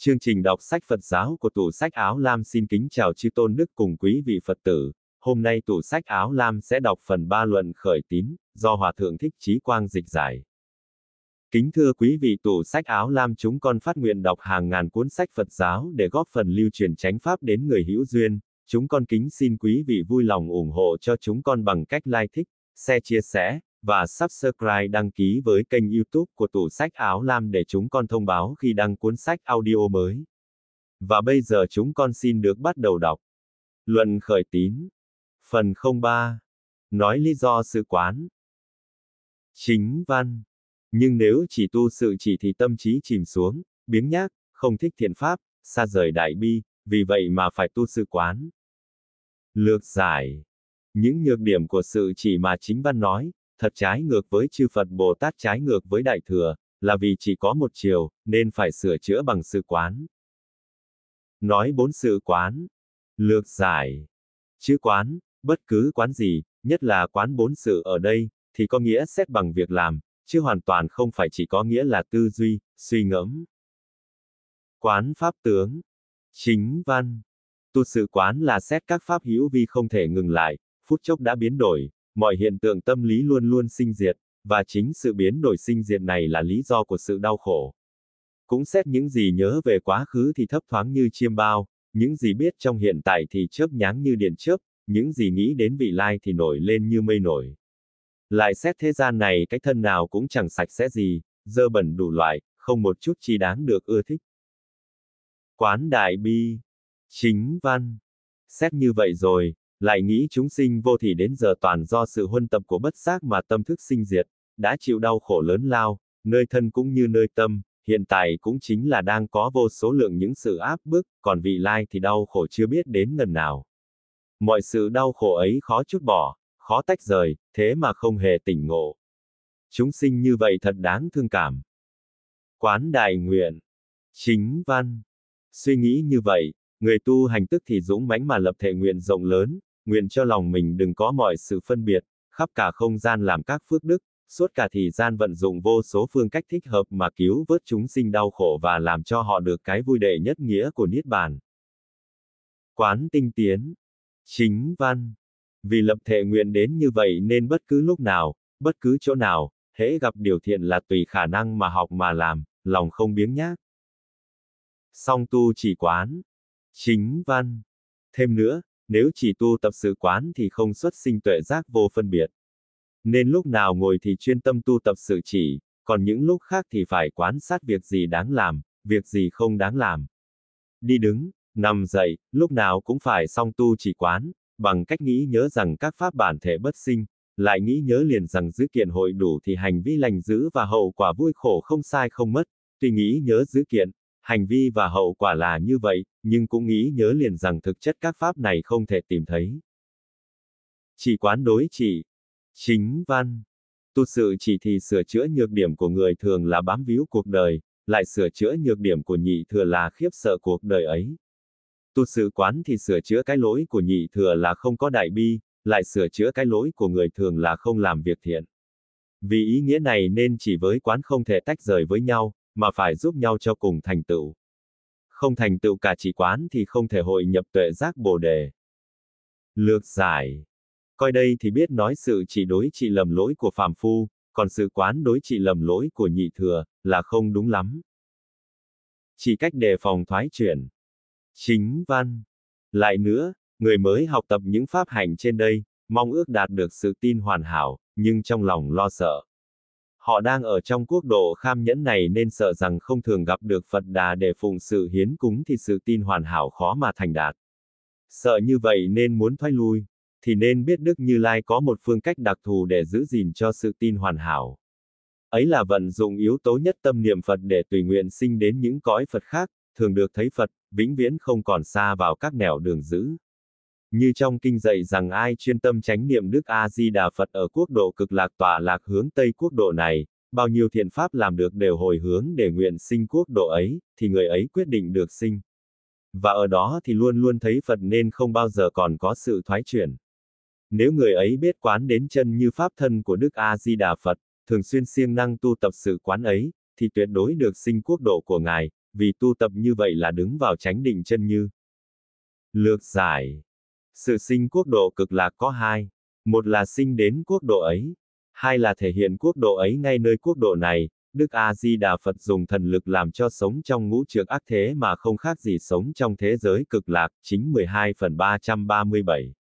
Chương trình đọc sách Phật giáo của tủ sách Áo Lam xin kính chào chư tôn đức cùng quý vị Phật tử. Hôm nay tủ sách Áo Lam sẽ đọc phần 3 luận khởi tín, do Hòa Thượng Thích Chí Quang dịch giải. Kính thưa quý vị, tủ sách Áo Lam chúng con phát nguyện đọc hàng ngàn cuốn sách Phật giáo để góp phần lưu truyền chánh pháp đến người hữu duyên. Chúng con kính xin quý vị vui lòng ủng hộ cho chúng con bằng cách like, thích, share, chia sẻ và subscribe, đăng ký với kênh YouTube của tủ sách Áo Lam để chúng con thông báo khi đăng cuốn sách audio mới. Và bây giờ chúng con xin được bắt đầu đọc. Luận khởi tín. Phần 03. Nói lý do sự quán. Chính văn. Nhưng nếu chỉ tu sự chỉ thì tâm trí chìm xuống, biếng nhác, không thích thiện pháp, xa rời đại bi, vì vậy mà phải tu sự quán. Lược giải. Những nhược điểm của sự chỉ mà chính văn nói, thật trái ngược với chư Phật Bồ Tát, trái ngược với Đại Thừa, là vì chỉ có một chiều, nên phải sửa chữa bằng sự quán. Nói 4 sự quán. Lược giải. Chữ quán, bất cứ quán gì, nhất là quán 4 sự ở đây, thì có nghĩa xét bằng việc làm, chứ hoàn toàn không phải chỉ có nghĩa là tư duy, suy ngẫm. Quán pháp tướng. Chính văn. Tu sự quán là xét các pháp hữu vi không thể ngừng lại, phút chốc đã biến đổi, mọi hiện tượng tâm lý luôn luôn sinh diệt, và chính sự biến đổi sinh diệt này là lý do của sự đau khổ. Cũng xét những gì nhớ về quá khứ thì thấp thoáng như chiêm bao, những gì biết trong hiện tại thì chớp nháng như điện chớp, những gì nghĩ đến vị lai thì nổi lên như mây nổi. Lại xét thế gian này cái thân nào cũng chẳng sạch sẽ gì, dơ bẩn đủ loại, không một chút chi đáng được ưa thích. Quán đại bi. Chính văn. Xét như vậy rồi, lại nghĩ chúng sinh vô thì đến giờ toàn do sự huân tập của bất giác mà tâm thức sinh diệt, đã chịu đau khổ lớn lao, nơi thân cũng như nơi tâm, hiện tại cũng chính là đang có vô số lượng những sự áp bức, còn vị lai thì đau khổ chưa biết đến ngần nào. Mọi sự đau khổ ấy khó trút bỏ, khó tách rời, thế mà không hề tỉnh ngộ. Chúng sinh như vậy thật đáng thương cảm. Quán đại nguyện. Chính văn. Suy nghĩ như vậy, người tu hành tức thì dũng mãnh mà lập thệ nguyện rộng lớn, nguyện cho lòng mình đừng có mọi sự phân biệt, khắp cả không gian làm các phước đức, suốt cả thời gian vận dụng vô số phương cách thích hợp mà cứu vớt chúng sinh đau khổ và làm cho họ được cái vui đệ nhất nghĩa của Niết Bàn. Quán tinh tiến. Chính văn. Vì lập thệ nguyện đến như vậy nên bất cứ lúc nào, bất cứ chỗ nào, hễ gặp điều thiện là tùy khả năng mà học mà làm, lòng không biếng nhác. Song tu chỉ quán. Chính văn. Thêm nữa, nếu chỉ tu tập sự quán thì không xuất sinh tuệ giác vô phân biệt. Nên lúc nào ngồi thì chuyên tâm tu tập sự chỉ, còn những lúc khác thì phải quan sát việc gì đáng làm, việc gì không đáng làm. Đi đứng, nằm dậy, lúc nào cũng phải song tu chỉ quán, bằng cách nghĩ nhớ rằng các pháp bản thể bất sinh, lại nghĩ nhớ liền rằng dữ kiện hội đủ thì hành vi lành dữ và hậu quả vui khổ không sai không mất, tuy nghĩ nhớ dữ kiện, hành vi và hậu quả là như vậy, nhưng cũng nghĩ nhớ liền rằng thực chất các pháp này không thể tìm thấy. Chỉ quán đối trị. Chính văn. Tu sự chỉ thì sửa chữa nhược điểm của người thường là bám víu cuộc đời, lại sửa chữa nhược điểm của nhị thừa là khiếp sợ cuộc đời ấy. Tu sự quán thì sửa chữa cái lỗi của nhị thừa là không có đại bi, lại sửa chữa cái lỗi của người thường là không làm việc thiện. Vì ý nghĩa này nên chỉ với quán không thể tách rời với nhau, mà phải giúp nhau cho cùng thành tựu. Không thành tựu cả chỉ quán thì không thể hội nhập tuệ giác Bồ đề. Lược giải. Coi đây thì biết nói sự chỉ đối trị lầm lỗi của phàm phu, còn sự quán đối trị lầm lỗi của nhị thừa, là không đúng lắm. Chỉ cách đề phòng thoái chuyển. Chính văn. Lại nữa, người mới học tập những pháp hành trên đây, mong ước đạt được sự tin hoàn hảo, nhưng trong lòng lo sợ. Họ đang ở trong quốc độ kham nhẫn này nên sợ rằng không thường gặp được Phật Đà để phụng sự hiến cúng thì sự tin hoàn hảo khó mà thành đạt. Sợ như vậy nên muốn thoái lui, thì nên biết Đức Như Lai có một phương cách đặc thù để giữ gìn cho sự tin hoàn hảo. Ấy là vận dụng yếu tố nhất tâm niệm Phật để tùy nguyện sinh đến những cõi Phật khác, thường được thấy Phật, vĩnh viễn không còn xa vào các nẻo đường dữ. Như trong kinh dạy rằng ai chuyên tâm chánh niệm Đức A-di-đà Phật ở quốc độ cực lạc tọa lạc hướng Tây quốc độ này, bao nhiêu thiện pháp làm được đều hồi hướng để nguyện sinh quốc độ ấy, thì người ấy quyết định được sinh. Và ở đó thì luôn luôn thấy Phật nên không bao giờ còn có sự thoái chuyển. Nếu người ấy biết quán đến chân như pháp thân của Đức A-di-đà Phật, thường xuyên siêng năng tu tập sự quán ấy, thì tuyệt đối được sinh quốc độ của Ngài, vì tu tập như vậy là đứng vào chánh định chân như. Lược giải. Sự sinh quốc độ cực lạc có hai. Một là sinh đến quốc độ ấy. Hai là thể hiện quốc độ ấy ngay nơi quốc độ này. Đức A-di-đà Phật dùng thần lực làm cho sống trong ngũ trược ác thế mà không khác gì sống trong thế giới cực lạc, chính 12 phần 337.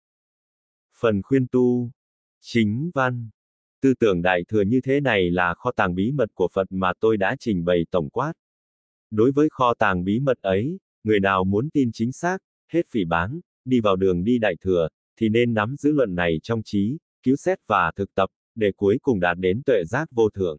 Phần khuyên tu. Chính văn. Tư tưởng đại thừa như thế này là kho tàng bí mật của Phật mà tôi đã trình bày tổng quát. Đối với kho tàng bí mật ấy, người nào muốn tin chính xác, hết phỉ báng, đi vào đường đi đại thừa, thì nên nắm giữ luận này trong trí, cứu xét và thực tập, để cuối cùng đạt đến tuệ giác vô thượng.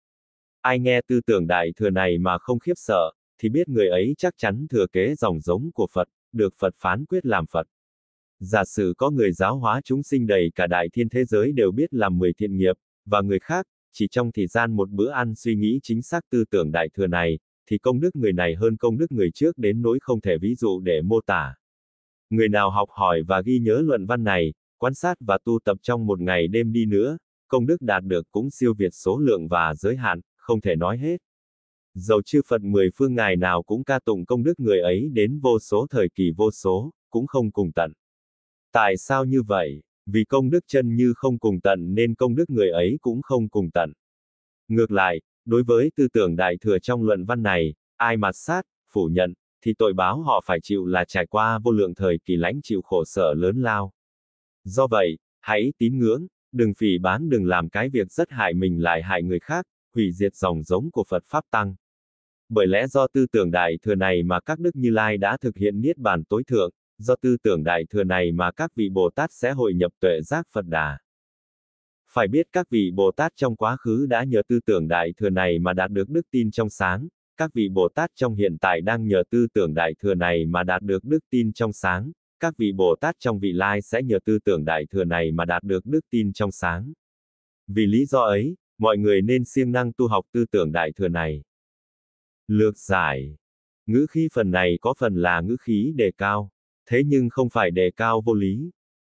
Ai nghe tư tưởng đại thừa này mà không khiếp sợ, thì biết người ấy chắc chắn thừa kế dòng giống của Phật, được Phật phán quyết làm Phật. Giả sử có người giáo hóa chúng sinh đầy cả đại thiên thế giới đều biết làm 10 thiện nghiệp, và người khác, chỉ trong thời gian một bữa ăn suy nghĩ chính xác tư tưởng đại thừa này, thì công đức người này hơn công đức người trước đến nỗi không thể ví dụ để mô tả. Người nào học hỏi và ghi nhớ luận văn này, quan sát và tu tập trong một ngày đêm đi nữa, công đức đạt được cũng siêu việt số lượng và giới hạn, không thể nói hết. Dầu chư Phật 10 phương ngày nào cũng ca tụng công đức người ấy đến vô số thời kỳ vô số, cũng không cùng tận. Tại sao như vậy? Vì công đức chân như không cùng tận nên công đức người ấy cũng không cùng tận. Ngược lại, đối với tư tưởng đại thừa trong luận văn này, ai mạt sát, phủ nhận, thì tội báo họ phải chịu là trải qua vô lượng thời kỳ lãnh chịu khổ sở lớn lao. Do vậy, hãy tín ngưỡng, đừng phỉ báng, đừng làm cái việc rất hại mình lại hại người khác, hủy diệt dòng giống của Phật Pháp Tăng. Bởi lẽ do tư tưởng đại thừa này mà các đức Như Lai đã thực hiện niết bàn tối thượng, do tư tưởng đại thừa này mà các vị Bồ Tát sẽ hội nhập tuệ giác Phật Đà. Phải biết các vị Bồ Tát trong quá khứ đã nhờ tư tưởng đại thừa này mà đạt được đức tin trong sáng, các vị Bồ Tát trong hiện tại đang nhờ tư tưởng đại thừa này mà đạt được đức tin trong sáng, các vị Bồ Tát trong vị lai sẽ nhờ tư tưởng đại thừa này mà đạt được đức tin trong sáng. Vì lý do ấy, mọi người nên siêng năng tu học tư tưởng đại thừa này. Lược giải. Ngữ khí phần này có phần là ngữ khí đề cao, thế nhưng không phải đề cao vô lý.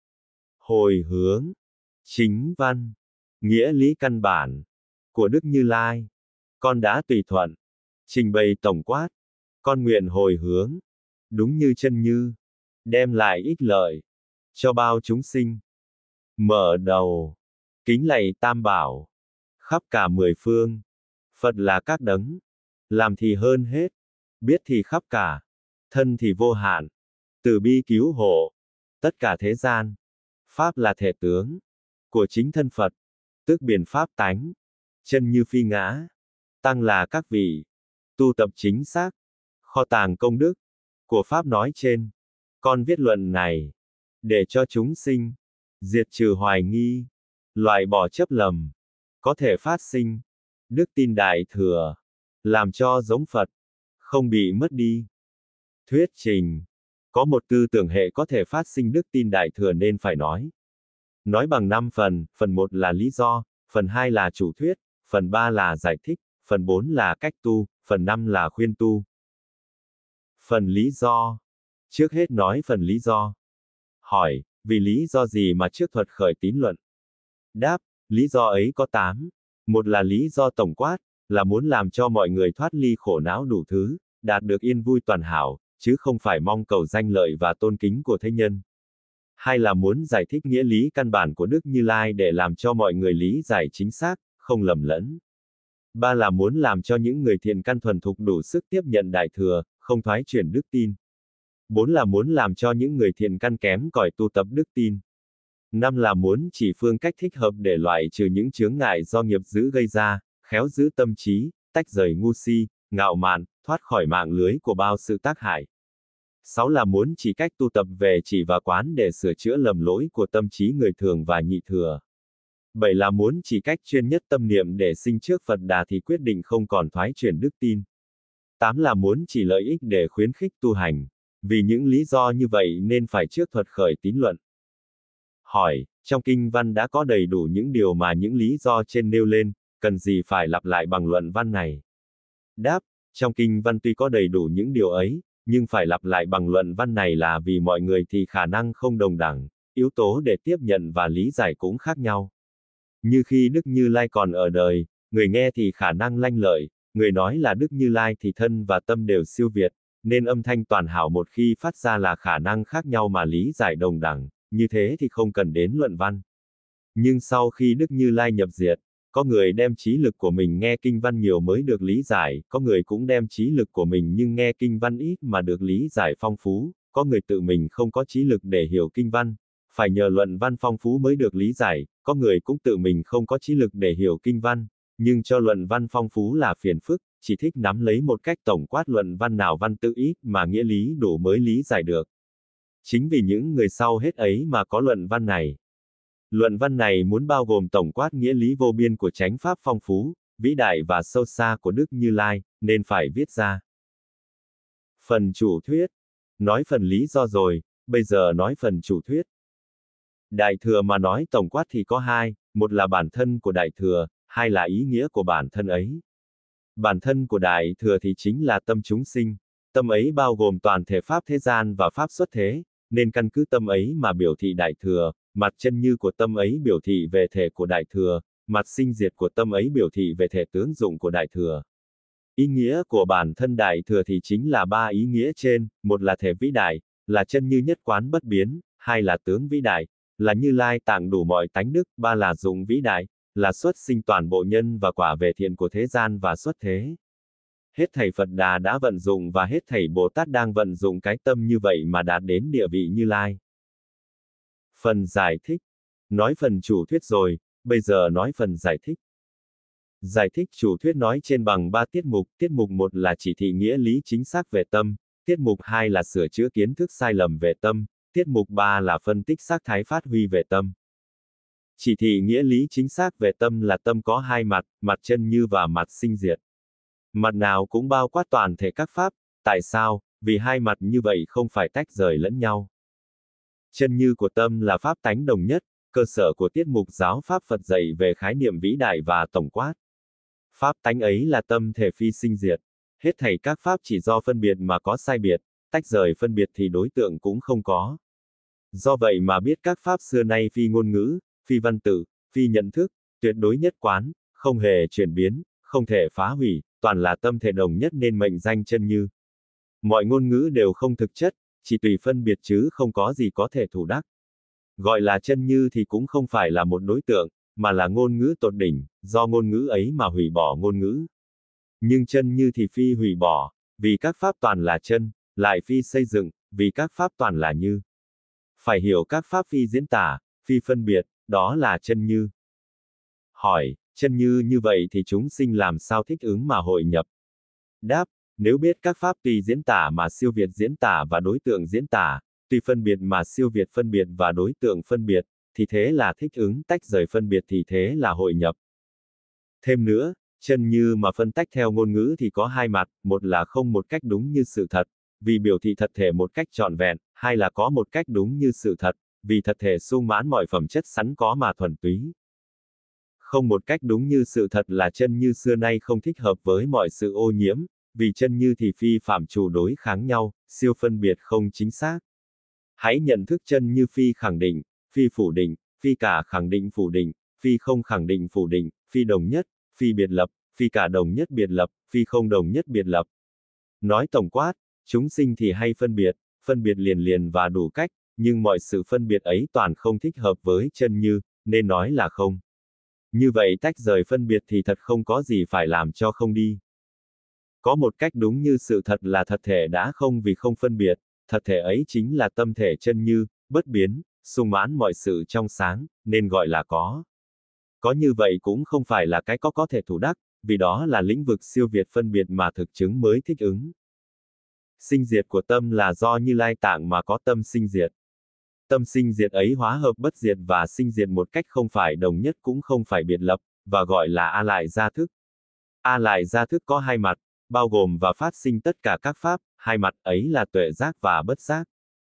Hồi hướng. Chính văn. Nghĩa lý căn bản của Đức Như Lai. Con đã tùy thuận. Trình bày tổng quát. Con nguyện hồi hướng. Đúng như chân như. Đem lại ích lợi. Cho bao chúng sinh. Mở đầu. Kính lạy Tam Bảo. Khắp cả 10 phương. Phật là các đấng. Làm thì hơn hết. Biết thì khắp cả. Thân thì vô hạn. Từ bi cứu hộ. Tất cả thế gian. Pháp là thể tướng. Của chính thân Phật. Tức biển Pháp tánh. Chân như phi ngã. Tăng là các vị. Tu tập chính xác. Kho tàng công đức. Của Pháp nói trên. Con viết luận này. Để cho chúng sinh. Diệt trừ hoài nghi. Loại bỏ chấp lầm. Có thể phát sinh. Đức tin đại thừa. Làm cho giống Phật. Không bị mất đi. Thuyết trình. Có một tư tưởng hệ có thể phát sinh đức tin đại thừa nên phải nói. Nói bằng 5 phần, phần 1 là lý do, phần 2 là chủ thuyết, phần 3 là giải thích, phần 4 là cách tu, phần 5 là khuyên tu. Phần lý do. Trước hết nói phần lý do. Hỏi, vì lý do gì mà trước thuật khởi tín luận? Đáp, lý do ấy có 8. Một là lý do tổng quát, là muốn làm cho mọi người thoát ly khổ não đủ thứ, đạt được yên vui toàn hảo, chứ không phải mong cầu danh lợi và tôn kính của thế nhân. Hai là muốn giải thích nghĩa lý căn bản của Đức Như Lai để làm cho mọi người lý giải chính xác, không lầm lẫn. Ba là muốn làm cho những người thiện căn thuần thục đủ sức tiếp nhận đại thừa, không thoái chuyển đức tin. Bốn là muốn làm cho những người thiện căn kém cỏi tu tập đức tin. Năm là muốn chỉ phương cách thích hợp để loại trừ những chướng ngại do nghiệp dữ gây ra, khéo giữ tâm trí, tách rời ngu si, ngạo mạn, thoát khỏi mạng lưới của bao sự tác hại. 6 là muốn chỉ cách tu tập về chỉ và quán để sửa chữa lầm lỗi của tâm trí người thường và nhị thừa. 7 là muốn chỉ cách chuyên nhất tâm niệm để sinh trước Phật Đà thì quyết định không còn thoái chuyển đức tin. 8 là muốn chỉ lợi ích để khuyến khích tu hành. Vì những lý do như vậy nên phải trước thuật khởi tín luận. Hỏi, trong kinh văn đã có đầy đủ những điều mà những lý do trên nêu lên, cần gì phải lặp lại bằng luận văn này? Đáp, trong kinh văn tuy có đầy đủ những điều ấy, nhưng phải lặp lại bằng luận văn này là vì mọi người thì khả năng không đồng đẳng, yếu tố để tiếp nhận và lý giải cũng khác nhau. Như khi Đức Như Lai còn ở đời, người nghe thì khả năng lanh lợi, người nói là Đức Như Lai thì thân và tâm đều siêu việt, nên âm thanh toàn hảo một khi phát ra là khả năng khác nhau mà lý giải đồng đẳng, như thế thì không cần đến luận văn. Nhưng sau khi Đức Như Lai nhập diệt, có người đem trí lực của mình nghe kinh văn nhiều mới được lý giải, có người cũng đem trí lực của mình nhưng nghe kinh văn ít mà được lý giải phong phú, có người tự mình không có trí lực để hiểu kinh văn, phải nhờ luận văn phong phú mới được lý giải, có người cũng tự mình không có trí lực để hiểu kinh văn, nhưng cho luận văn phong phú là phiền phức, chỉ thích nắm lấy một cách tổng quát luận văn nào văn tự ít mà nghĩa lý đủ mới lý giải được. Chính vì những người sau hết ấy mà có luận văn này. Luận văn này muốn bao gồm tổng quát nghĩa lý vô biên của chánh pháp phong phú, vĩ đại và sâu xa của Đức Như Lai, nên phải viết ra. Phần chủ thuyết. Nói phần lý do rồi, bây giờ nói phần chủ thuyết. Đại thừa mà nói tổng quát thì có hai, một là bản thân của Đại thừa, hai là ý nghĩa của bản thân ấy. Bản thân của Đại thừa thì chính là tâm chúng sinh, tâm ấy bao gồm toàn thể pháp thế gian và pháp xuất thế, nên căn cứ tâm ấy mà biểu thị Đại thừa, mặt chân như của tâm ấy biểu thị về thể của Đại thừa, mặt sinh diệt của tâm ấy biểu thị về thể tướng dụng của Đại thừa. Ý nghĩa của bản thân Đại thừa thì chính là ba ý nghĩa trên, một là thể vĩ đại, là chân như nhất quán bất biến, hai là tướng vĩ đại, là Như Lai tạng đủ mọi tánh đức, ba là dụng vĩ đại, là xuất sinh toàn bộ nhân và quả về thiện của thế gian và xuất thế. Hết thảy Phật Đà đã vận dụng và hết thảy Bồ Tát đang vận dụng cái tâm như vậy mà đạt đến địa vị Như Lai. Phần giải thích. Nói phần chủ thuyết rồi, bây giờ nói phần giải thích. Giải thích chủ thuyết nói trên bằng 3 tiết mục 1 là chỉ thị nghĩa lý chính xác về tâm, tiết mục 2 là sửa chữa kiến thức sai lầm về tâm, tiết mục 3 là phân tích sắc thái phát huy về tâm. Chỉ thị nghĩa lý chính xác về tâm là tâm có hai mặt, mặt chân như và mặt sinh diệt. Mặt nào cũng bao quát toàn thể các pháp, tại sao? Vì hai mặt như vậy không phải tách rời lẫn nhau. Chân như của tâm là pháp tánh đồng nhất, cơ sở của tiết mục giáo pháp Phật dạy về khái niệm vĩ đại và tổng quát. Pháp tánh ấy là tâm thể phi sinh diệt. Hết thảy các pháp chỉ do phân biệt mà có sai biệt, tách rời phân biệt thì đối tượng cũng không có. Do vậy mà biết các pháp xưa nay phi ngôn ngữ, phi văn tự, phi nhận thức, tuyệt đối nhất quán, không hề chuyển biến, không thể phá hủy, toàn là tâm thể đồng nhất nên mệnh danh chân như. Mọi ngôn ngữ đều không thực chất, chỉ tùy phân biệt chứ không có gì có thể thủ đắc. Gọi là chân như thì cũng không phải là một đối tượng, mà là ngôn ngữ tột đỉnh, do ngôn ngữ ấy mà hủy bỏ ngôn ngữ. Nhưng chân như thì phi hủy bỏ, vì các pháp toàn là chân, lại phi xây dựng, vì các pháp toàn là như. Phải hiểu các pháp phi diễn tả, phi phân biệt, đó là chân như. Hỏi, chân như vậy thì chúng sinh làm sao thích ứng mà hội nhập? Đáp, nếu biết các pháp tùy diễn tả mà siêu việt diễn tả và đối tượng diễn tả, tùy phân biệt mà siêu việt phân biệt và đối tượng phân biệt, thì thế là thích ứng, tách rời phân biệt thì thế là hội nhập. Thêm nữa, chân như mà phân tách theo ngôn ngữ thì có hai mặt, một là không một cách đúng như sự thật, vì biểu thị thật thể một cách trọn vẹn, hai là có một cách đúng như sự thật, vì thật thể sung mãn mọi phẩm chất sẵn có mà thuần túy. Không một cách đúng như sự thật là chân như xưa nay không thích hợp với mọi sự ô nhiễm, vì chân như thì phi phạm trù đối kháng nhau, siêu phân biệt không chính xác. Hãy nhận thức chân như phi khẳng định, phi phủ định, phi cả khẳng định phủ định, phi không khẳng định phủ định, phi đồng nhất, phi biệt lập, phi cả đồng nhất biệt lập, phi không đồng nhất biệt lập. Nói tổng quát, chúng sinh thì hay phân biệt liền liền và đủ cách, nhưng mọi sự phân biệt ấy toàn không thích hợp với chân như, nên nói là không. Như vậy tách rời phân biệt thì thật không có gì phải làm cho không đi. Có một cách đúng như sự thật là thật thể đã không vì không phân biệt, thật thể ấy chính là tâm thể chân như, bất biến, sung mãn mọi sự trong sáng, nên gọi là có. Có như vậy cũng không phải là cái có thể thủ đắc, vì đó là lĩnh vực siêu việt phân biệt mà thực chứng mới thích ứng. Sinh diệt của tâm là do Như Lai tạng mà có tâm sinh diệt. Tâm sinh diệt ấy hóa hợp bất diệt và sinh diệt một cách không phải đồng nhất cũng không phải biệt lập, và gọi là A lại gia thức. A lại gia thức có hai mặt, bao gồm và phát sinh tất cả các pháp, hai mặt ấy là tuệ giác và bất giác.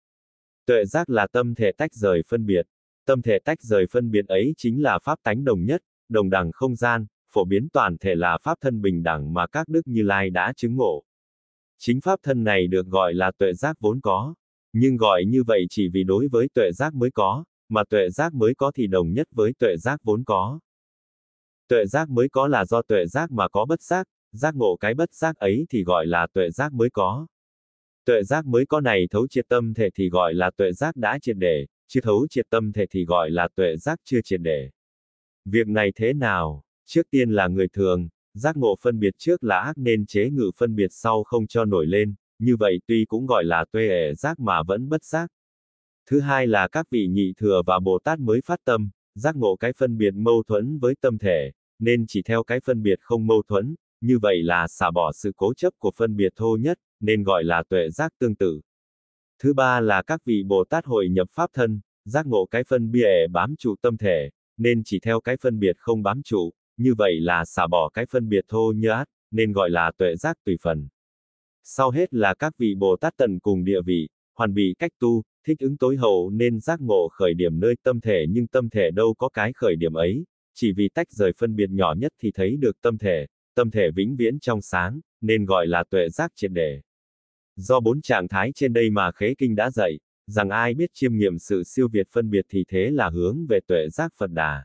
Tuệ giác là tâm thể tách rời phân biệt. Tâm thể tách rời phân biệt ấy chính là pháp tánh đồng nhất, đồng đẳng không gian, phổ biến toàn thể là pháp thân bình đẳng mà các đức Như Lai đã chứng ngộ. Chính pháp thân này được gọi là tuệ giác vốn có, nhưng gọi như vậy chỉ vì đối với tuệ giác mới có, mà tuệ giác mới có thì đồng nhất với tuệ giác vốn có. Tuệ giác mới có là do tuệ giác mà có bất giác, giác ngộ cái bất giác ấy thì gọi là tuệ giác mới có. Tuệ giác mới có này thấu triệt tâm thể thì gọi là tuệ giác đã triệt để, chứ thấu triệt tâm thể thì gọi là tuệ giác chưa triệt để. Việc này thế nào? Trước tiên là người thường, giác ngộ phân biệt trước là ác nên chế ngự phân biệt sau không cho nổi lên, như vậy tuy cũng gọi là tuệ ể giác mà vẫn bất giác. Thứ hai là các vị nhị thừa và Bồ Tát mới phát tâm, giác ngộ cái phân biệt mâu thuẫn với tâm thể, nên chỉ theo cái phân biệt không mâu thuẫn, như vậy là xả bỏ sự cố chấp của phân biệt thô nhất, nên gọi là tuệ giác tương tự. Thứ ba là các vị Bồ Tát hội nhập pháp thân, giác ngộ cái phân biệt bám trụ tâm thể, nên chỉ theo cái phân biệt không bám trụ, như vậy là xả bỏ cái phân biệt thô nhát, nên gọi là tuệ giác tùy phần. Sau hết là các vị Bồ Tát tận cùng địa vị, hoàn bị cách tu, thích ứng tối hậu nên giác ngộ khởi điểm nơi tâm thể nhưng tâm thể đâu có cái khởi điểm ấy, chỉ vì tách rời phân biệt nhỏ nhất thì thấy được tâm thể vĩnh viễn trong sáng, nên gọi là tuệ giác triệt để. Do 4 trạng thái trên đây mà Khế Kinh đã dạy, rằng ai biết chiêm nghiệm sự siêu việt phân biệt thì thế là hướng về tuệ giác Phật Đà.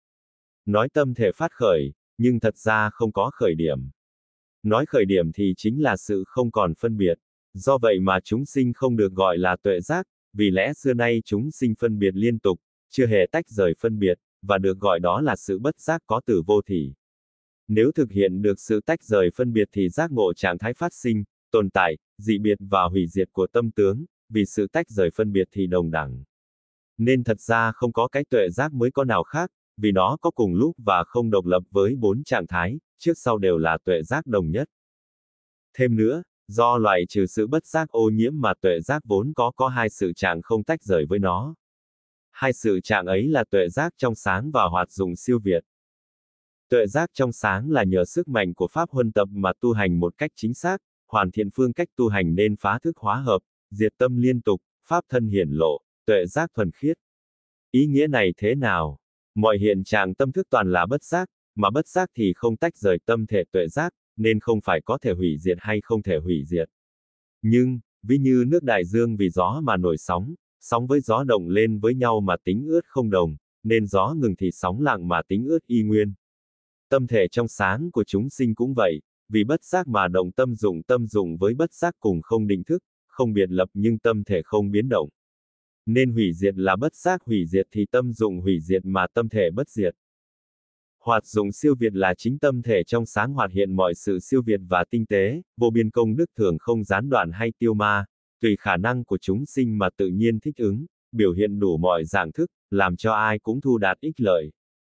Nói tâm thể phát khởi, nhưng thật ra không có khởi điểm. Nói khởi điểm thì chính là sự không còn phân biệt. Do vậy mà chúng sinh không được gọi là tuệ giác, vì lẽ xưa nay chúng sinh phân biệt liên tục, chưa hề tách rời phân biệt, và được gọi đó là sự bất giác có từ vô thỉ. Nếu thực hiện được sự tách rời phân biệt thì giác ngộ trạng thái phát sinh, tồn tại, dị biệt và hủy diệt của tâm tướng, vì sự tách rời phân biệt thì đồng đẳng. Nên thật ra không có cái tuệ giác mới có nào khác, vì nó có cùng lúc và không độc lập với 4 trạng thái, trước sau đều là tuệ giác đồng nhất. Thêm nữa, do loại trừ sự bất giác ô nhiễm mà tuệ giác vốn có 2 sự trạng không tách rời với nó. 2 sự trạng ấy là tuệ giác trong sáng và hoạt dụng siêu việt. Tuệ giác trong sáng là nhờ sức mạnh của pháp huân tập mà tu hành một cách chính xác, hoàn thiện phương cách tu hành nên phá thức hóa hợp, diệt tâm liên tục, pháp thân hiển lộ, tuệ giác thuần khiết. Ý nghĩa này thế nào? Mọi hiện trạng tâm thức toàn là bất giác, mà bất giác thì không tách rời tâm thể tuệ giác, nên không phải có thể hủy diệt hay không thể hủy diệt. Nhưng, ví như nước đại dương vì gió mà nổi sóng, sóng với gió động lên với nhau mà tính ướt không đồng, nên gió ngừng thì sóng lặng mà tính ướt y nguyên. Tâm thể trong sáng của chúng sinh cũng vậy, vì bất giác mà động tâm dụng với bất giác cùng không định thức, không biệt lập nhưng tâm thể không biến động. Nên hủy diệt là bất giác hủy diệt thì tâm dụng hủy diệt mà tâm thể bất diệt. Hoạt dụng siêu việt là chính tâm thể trong sáng hoạt hiện mọi sự siêu việt và tinh tế, vô biên công đức thường không gián đoạn hay tiêu ma, tùy khả năng của chúng sinh mà tự nhiên thích ứng, biểu hiện đủ mọi dạng thức, làm cho ai cũng thu đạt ích lợi.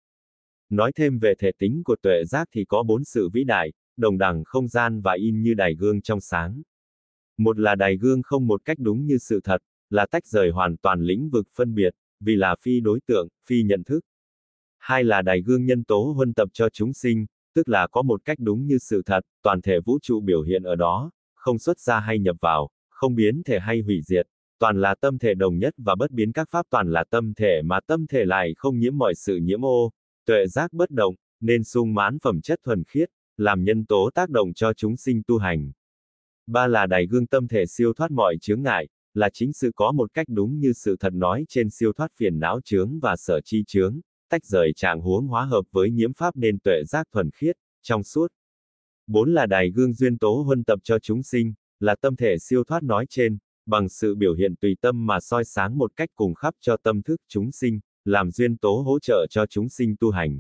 Nói thêm về thể tính của tuệ giác thì có 4 sự vĩ đại, đồng đẳng không gian và in như đài gương trong sáng. Một là đài gương không một cách đúng như sự thật, là tách rời hoàn toàn lĩnh vực phân biệt, vì là phi đối tượng, phi nhận thức. Hai là đài gương nhân tố huân tập cho chúng sinh, tức là có một cách đúng như sự thật, toàn thể vũ trụ biểu hiện ở đó, không xuất ra hay nhập vào, không biến thể hay hủy diệt, toàn là tâm thể đồng nhất và bất biến các pháp toàn là tâm thể mà tâm thể lại không nhiễm mọi sự nhiễm ô, tuệ giác bất động, nên sung mãn phẩm chất thuần khiết, làm nhân tố tác động cho chúng sinh tu hành. Ba là đài gương tâm thể siêu thoát mọi chướng ngại, là chính sự có một cách đúng như sự thật nói trên siêu thoát phiền não chướng và sở chi chướng, tách rời trạng huống hóa hợp với nhiễm pháp nên tuệ giác thuần khiết, trong suốt. 4 là đài gương duyên tố huân tập cho chúng sinh, là tâm thể siêu thoát nói trên, bằng sự biểu hiện tùy tâm mà soi sáng một cách cùng khắp cho tâm thức chúng sinh, làm duyên tố hỗ trợ cho chúng sinh tu hành.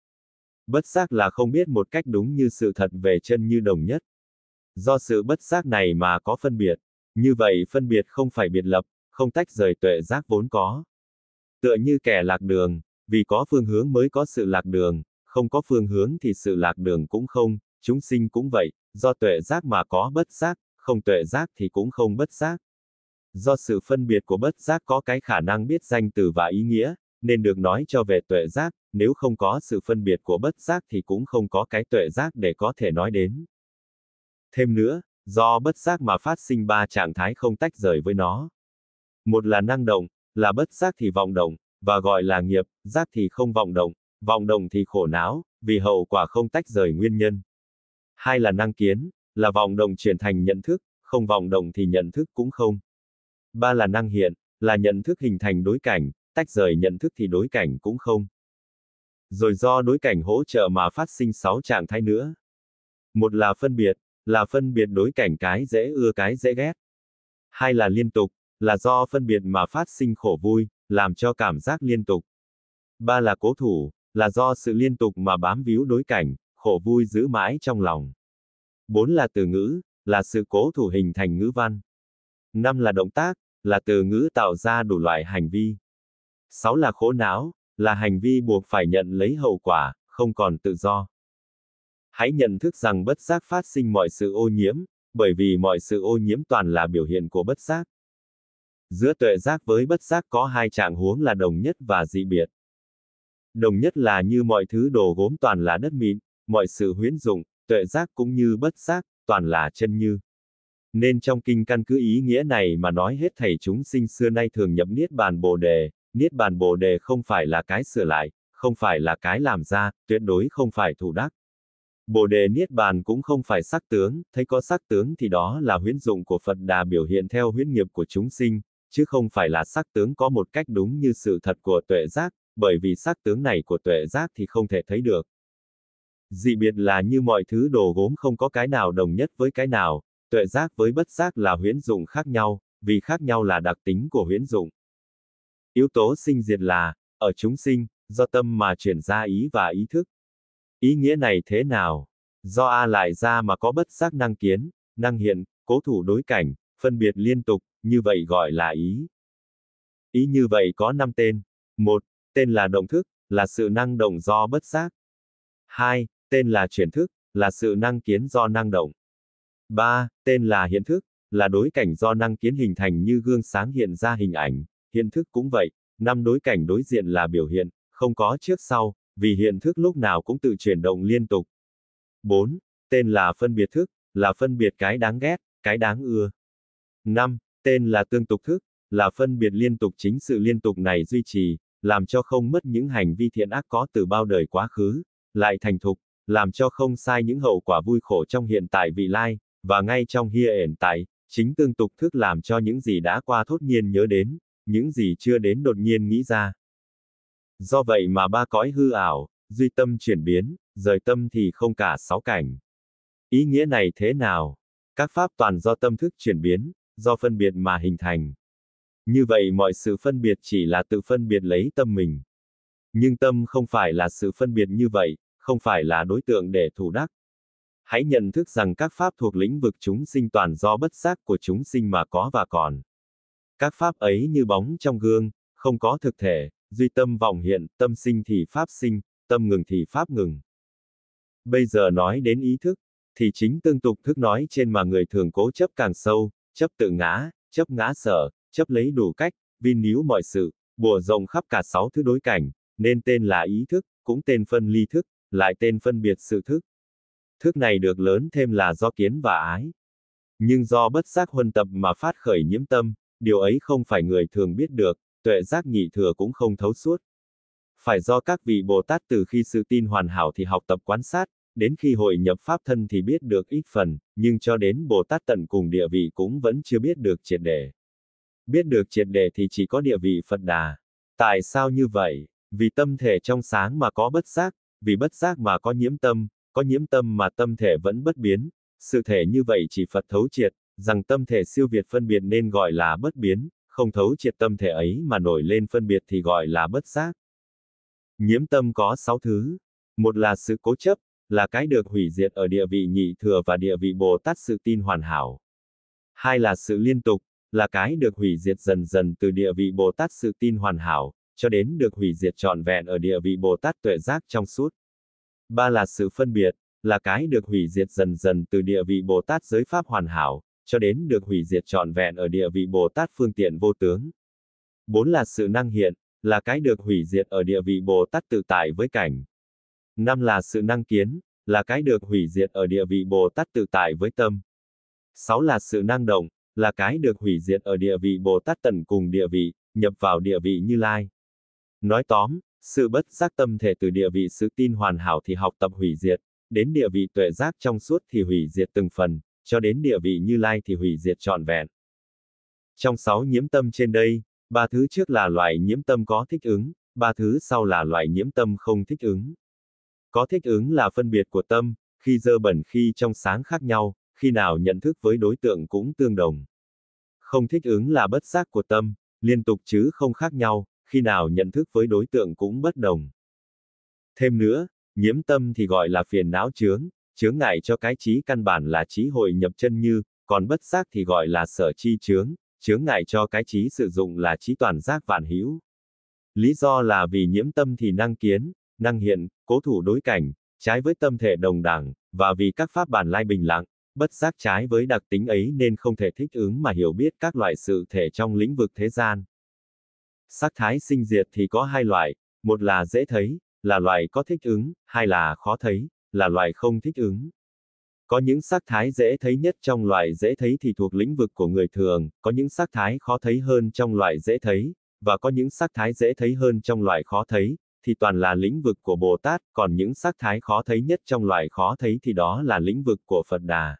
Bất giác là không biết một cách đúng như sự thật về chân như đồng nhất. Do sự bất giác này mà có phân biệt, như vậy phân biệt không phải biệt lập, không tách rời tuệ giác vốn có. Tựa như kẻ lạc đường, vì có phương hướng mới có sự lạc đường, không có phương hướng thì sự lạc đường cũng không, chúng sinh cũng vậy, do tuệ giác mà có bất giác, không tuệ giác thì cũng không bất giác. Do sự phân biệt của bất giác có cái khả năng biết danh từ và ý nghĩa, nên được nói cho về tuệ giác, nếu không có sự phân biệt của bất giác thì cũng không có cái tuệ giác để có thể nói đến. Thêm nữa, do bất giác mà phát sinh 3 trạng thái không tách rời với nó. Một là năng động, là bất giác thì vọng động, và gọi là nghiệp, giác thì không vọng động thì khổ não, vì hậu quả không tách rời nguyên nhân. Hai là năng kiến, là vọng động chuyển thành nhận thức, không vọng động thì nhận thức cũng không. Ba là năng hiện, là nhận thức hình thành đối cảnh, tách rời nhận thức thì đối cảnh cũng không. Rồi do đối cảnh hỗ trợ mà phát sinh 6 trạng thái nữa. Một là phân biệt đối cảnh cái dễ ưa cái dễ ghét. Hai là liên tục, là do phân biệt mà phát sinh khổ vui, làm cho cảm giác liên tục. Ba là cố thủ, là do sự liên tục mà bám víu đối cảnh, khổ vui giữ mãi trong lòng. Bốn là từ ngữ, là sự cố thủ hình thành ngữ văn. Năm là động tác, là từ ngữ tạo ra đủ loại hành vi. Sáu là khổ não, là hành vi buộc phải nhận lấy hậu quả, không còn tự do. Hãy nhận thức rằng bất giác phát sinh mọi sự ô nhiễm, bởi vì mọi sự ô nhiễm toàn là biểu hiện của bất giác. Giữa tuệ giác với bất giác có hai trạng huống là đồng nhất và dị biệt. Đồng nhất là như mọi thứ đồ gốm toàn là đất mịn, mọi sự huyễn dụng, tuệ giác cũng như bất giác, toàn là chân như. Nên trong kinh căn cứ ý nghĩa này mà nói hết thảy chúng sinh xưa nay thường nhập Niết Bàn Bồ Đề không phải là cái sửa lại, không phải là cái làm ra, tuyệt đối không phải thủ đắc. Bồ Đề Niết Bàn cũng không phải sắc tướng, thấy có sắc tướng thì đó là huyễn dụng của Phật Đà biểu hiện theo huyễn nghiệp của chúng sinh, chứ không phải là sắc tướng có một cách đúng như sự thật của tuệ giác, bởi vì sắc tướng này của tuệ giác thì không thể thấy được. Dị biệt là như mọi thứ đồ gốm không có cái nào đồng nhất với cái nào, tuệ giác với bất giác là huyễn dụng khác nhau, vì khác nhau là đặc tính của huyễn dụng. Yếu tố sinh diệt là, ở chúng sinh, do tâm mà chuyển ra ý và ý thức. Ý nghĩa này thế nào? Do A lại ra mà có bất giác năng kiến, năng hiện, cố thủ đối cảnh, phân biệt liên tục, như vậy gọi là ý. Ý như vậy có 5 tên. 1. Tên là động thức, là sự năng động do bất giác. 2. Tên là chuyển thức, là sự năng kiến do năng động. 3. Tên là hiện thức, là đối cảnh do năng kiến hình thành như gương sáng hiện ra hình ảnh, hiện thức cũng vậy. 5 đối cảnh đối diện là biểu hiện, không có trước sau, vì hiện thức lúc nào cũng tự chuyển động liên tục. 4. Tên là phân biệt thức, là phân biệt cái đáng ghét, cái đáng ưa. 5. Tên là tương tục thức, là phân biệt liên tục chính sự liên tục này duy trì, làm cho không mất những hành vi thiện ác có từ bao đời quá khứ, lại thành thục, làm cho không sai những hậu quả vui khổ trong hiện tại vị lai, và ngay trong hiện tại, chính tương tục thức làm cho những gì đã qua thốt nhiên nhớ đến, những gì chưa đến đột nhiên nghĩ ra. Do vậy mà ba cõi hư ảo, duy tâm chuyển biến, rời tâm thì không cả 6 cảnh. Ý nghĩa này thế nào? Các pháp toàn do tâm thức chuyển biến, do phân biệt mà hình thành. Như vậy mọi sự phân biệt chỉ là tự phân biệt lấy tâm mình. Nhưng tâm không phải là sự phân biệt như vậy, không phải là đối tượng để thủ đắc. Hãy nhận thức rằng các pháp thuộc lĩnh vực chúng sinh toàn do bất giác của chúng sinh mà có và còn. Các pháp ấy như bóng trong gương, không có thực thể, duy tâm vọng hiện, tâm sinh thì pháp sinh, tâm ngừng thì pháp ngừng. Bây giờ nói đến ý thức, thì chính tương tục thức nói trên mà người thường cố chấp càng sâu, chấp tự ngã, chấp ngã sở, chấp lấy đủ cách, vin níu mọi sự, bùa rộng khắp cả 6 thứ đối cảnh, nên tên là ý thức, cũng tên phân ly thức, lại tên phân biệt sự thức. Thức này được lớn thêm là do kiến và ái. Nhưng do bất giác huân tập mà phát khởi nhiễm tâm, điều ấy không phải người thường biết được, tuệ giác nhị thừa cũng không thấu suốt. Phải do các vị Bồ Tát từ khi sự tin hoàn hảo thì học tập quan sát, đến khi hội nhập pháp thân thì biết được ít phần, nhưng cho đến Bồ Tát tận cùng địa vị cũng vẫn chưa biết được triệt để. Biết được triệt để thì chỉ có địa vị Phật Đà. Tại sao như vậy? Vì tâm thể trong sáng mà có bất giác, vì bất giác mà có nhiễm tâm mà tâm thể vẫn bất biến. Sự thể như vậy chỉ Phật thấu triệt, rằng tâm thể siêu việt phân biệt nên gọi là bất biến, không thấu triệt tâm thể ấy mà nổi lên phân biệt thì gọi là bất giác. Nhiễm tâm có 6 thứ. Một là sự cố chấp, là cái được hủy diệt ở địa vị nhị thừa và địa vị Bồ Tát sự tin hoàn hảo. Hai là sự liên tục, là cái được hủy diệt dần dần từ địa vị Bồ Tát sự tin hoàn hảo, cho đến được hủy diệt trọn vẹn ở địa vị Bồ Tát tuệ giác trong suốt. Ba là sự phân biệt, là cái được hủy diệt dần dần từ địa vị Bồ Tát giới pháp hoàn hảo, cho đến được hủy diệt trọn vẹn ở địa vị Bồ Tát phương tiện vô tướng. Bốn là sự năng hiện, là cái được hủy diệt ở địa vị Bồ Tát tự tại với cảnh. Năm là sự năng kiến, là cái được hủy diệt ở địa vị Bồ Tát tự tại với tâm. Sáu là sự năng động, là cái được hủy diệt ở địa vị Bồ Tát tận cùng địa vị, nhập vào địa vị Như Lai. Nói tóm, sự bất giác tâm thể từ địa vị sự tin hoàn hảo thì học tập hủy diệt, đến địa vị tuệ giác trong suốt thì hủy diệt từng phần, cho đến địa vị Như Lai thì hủy diệt trọn vẹn. Trong 6 nhiễm tâm trên đây, 3 thứ trước là loại nhiễm tâm có thích ứng, 3 thứ sau là loại nhiễm tâm không thích ứng. Có thích ứng là phân biệt của tâm, khi dơ bẩn khi trong sáng khác nhau, khi nào nhận thức với đối tượng cũng tương đồng. Không thích ứng là bất giác của tâm, liên tục chứ không khác nhau, khi nào nhận thức với đối tượng cũng bất đồng. Thêm nữa, nhiễm tâm thì gọi là phiền não chướng ngại cho cái trí căn bản là trí hội nhập chân như, còn bất giác thì gọi là sở chi chướng ngại cho cái trí sử dụng là trí toàn giác vạn hữu. Lý do là vì nhiễm tâm thì năng kiến, năng hiện, cố thủ đối cảnh, trái với tâm thể đồng đẳng, và vì các pháp bản lai bình lặng, bất giác trái với đặc tính ấy nên không thể thích ứng mà hiểu biết các loại sự thể trong lĩnh vực thế gian. Sắc thái sinh diệt thì có hai loại, một là dễ thấy, là loại có thích ứng, hai là khó thấy, là loại không thích ứng. Có những sắc thái dễ thấy nhất trong loại dễ thấy thì thuộc lĩnh vực của người thường, có những sắc thái khó thấy hơn trong loại dễ thấy, và có những sắc thái dễ thấy hơn trong loại khó thấy, thì toàn là lĩnh vực của Bồ Tát, còn những sắc thái khó thấy nhất trong loại khó thấy thì đó là lĩnh vực của Phật Đà.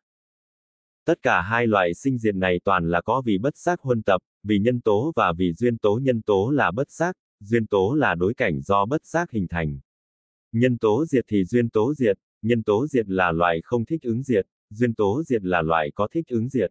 Tất cả hai loại sinh diệt này toàn là có vì bất giác huân tập, vì nhân tố và vì duyên tố. Nhân tố là bất giác, duyên tố là đối cảnh do bất giác hình thành. Nhân tố diệt thì duyên tố diệt, nhân tố diệt là loại không thích ứng diệt, duyên tố diệt là loại có thích ứng diệt.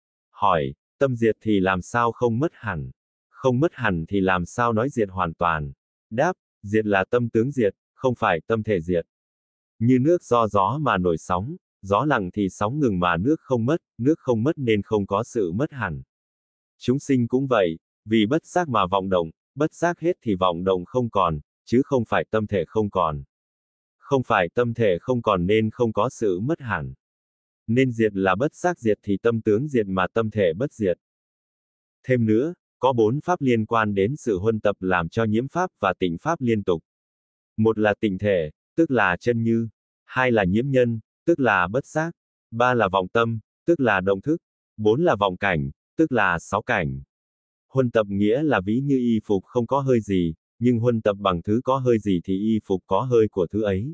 Hỏi, tâm diệt thì làm sao không mất hẳn? Không mất hẳn thì làm sao nói diệt hoàn toàn? Đáp, diệt là tâm tướng diệt, không phải tâm thể diệt. Như nước do gió mà nổi sóng, gió lặng thì sóng ngừng mà nước không mất nên không có sự mất hẳn. Chúng sinh cũng vậy, vì bất giác mà vọng động, bất giác hết thì vọng động không còn, chứ không phải tâm thể không còn. Không phải tâm thể không còn nên không có sự mất hẳn. Nên diệt là bất giác diệt thì tâm tướng diệt mà tâm thể bất diệt. Thêm nữa, có 4 pháp liên quan đến sự huân tập làm cho nhiễm pháp và tịnh pháp liên tục. Một là tịnh thể, tức là chân như. Hai là nhiễm nhân, tức là bất giác. Ba là vọng tâm, tức là động thức. 4 là vọng cảnh, tức là 6 cảnh. Huân tập nghĩa là ví như y phục không có hơi gì, nhưng huân tập bằng thứ có hơi gì thì y phục có hơi của thứ ấy.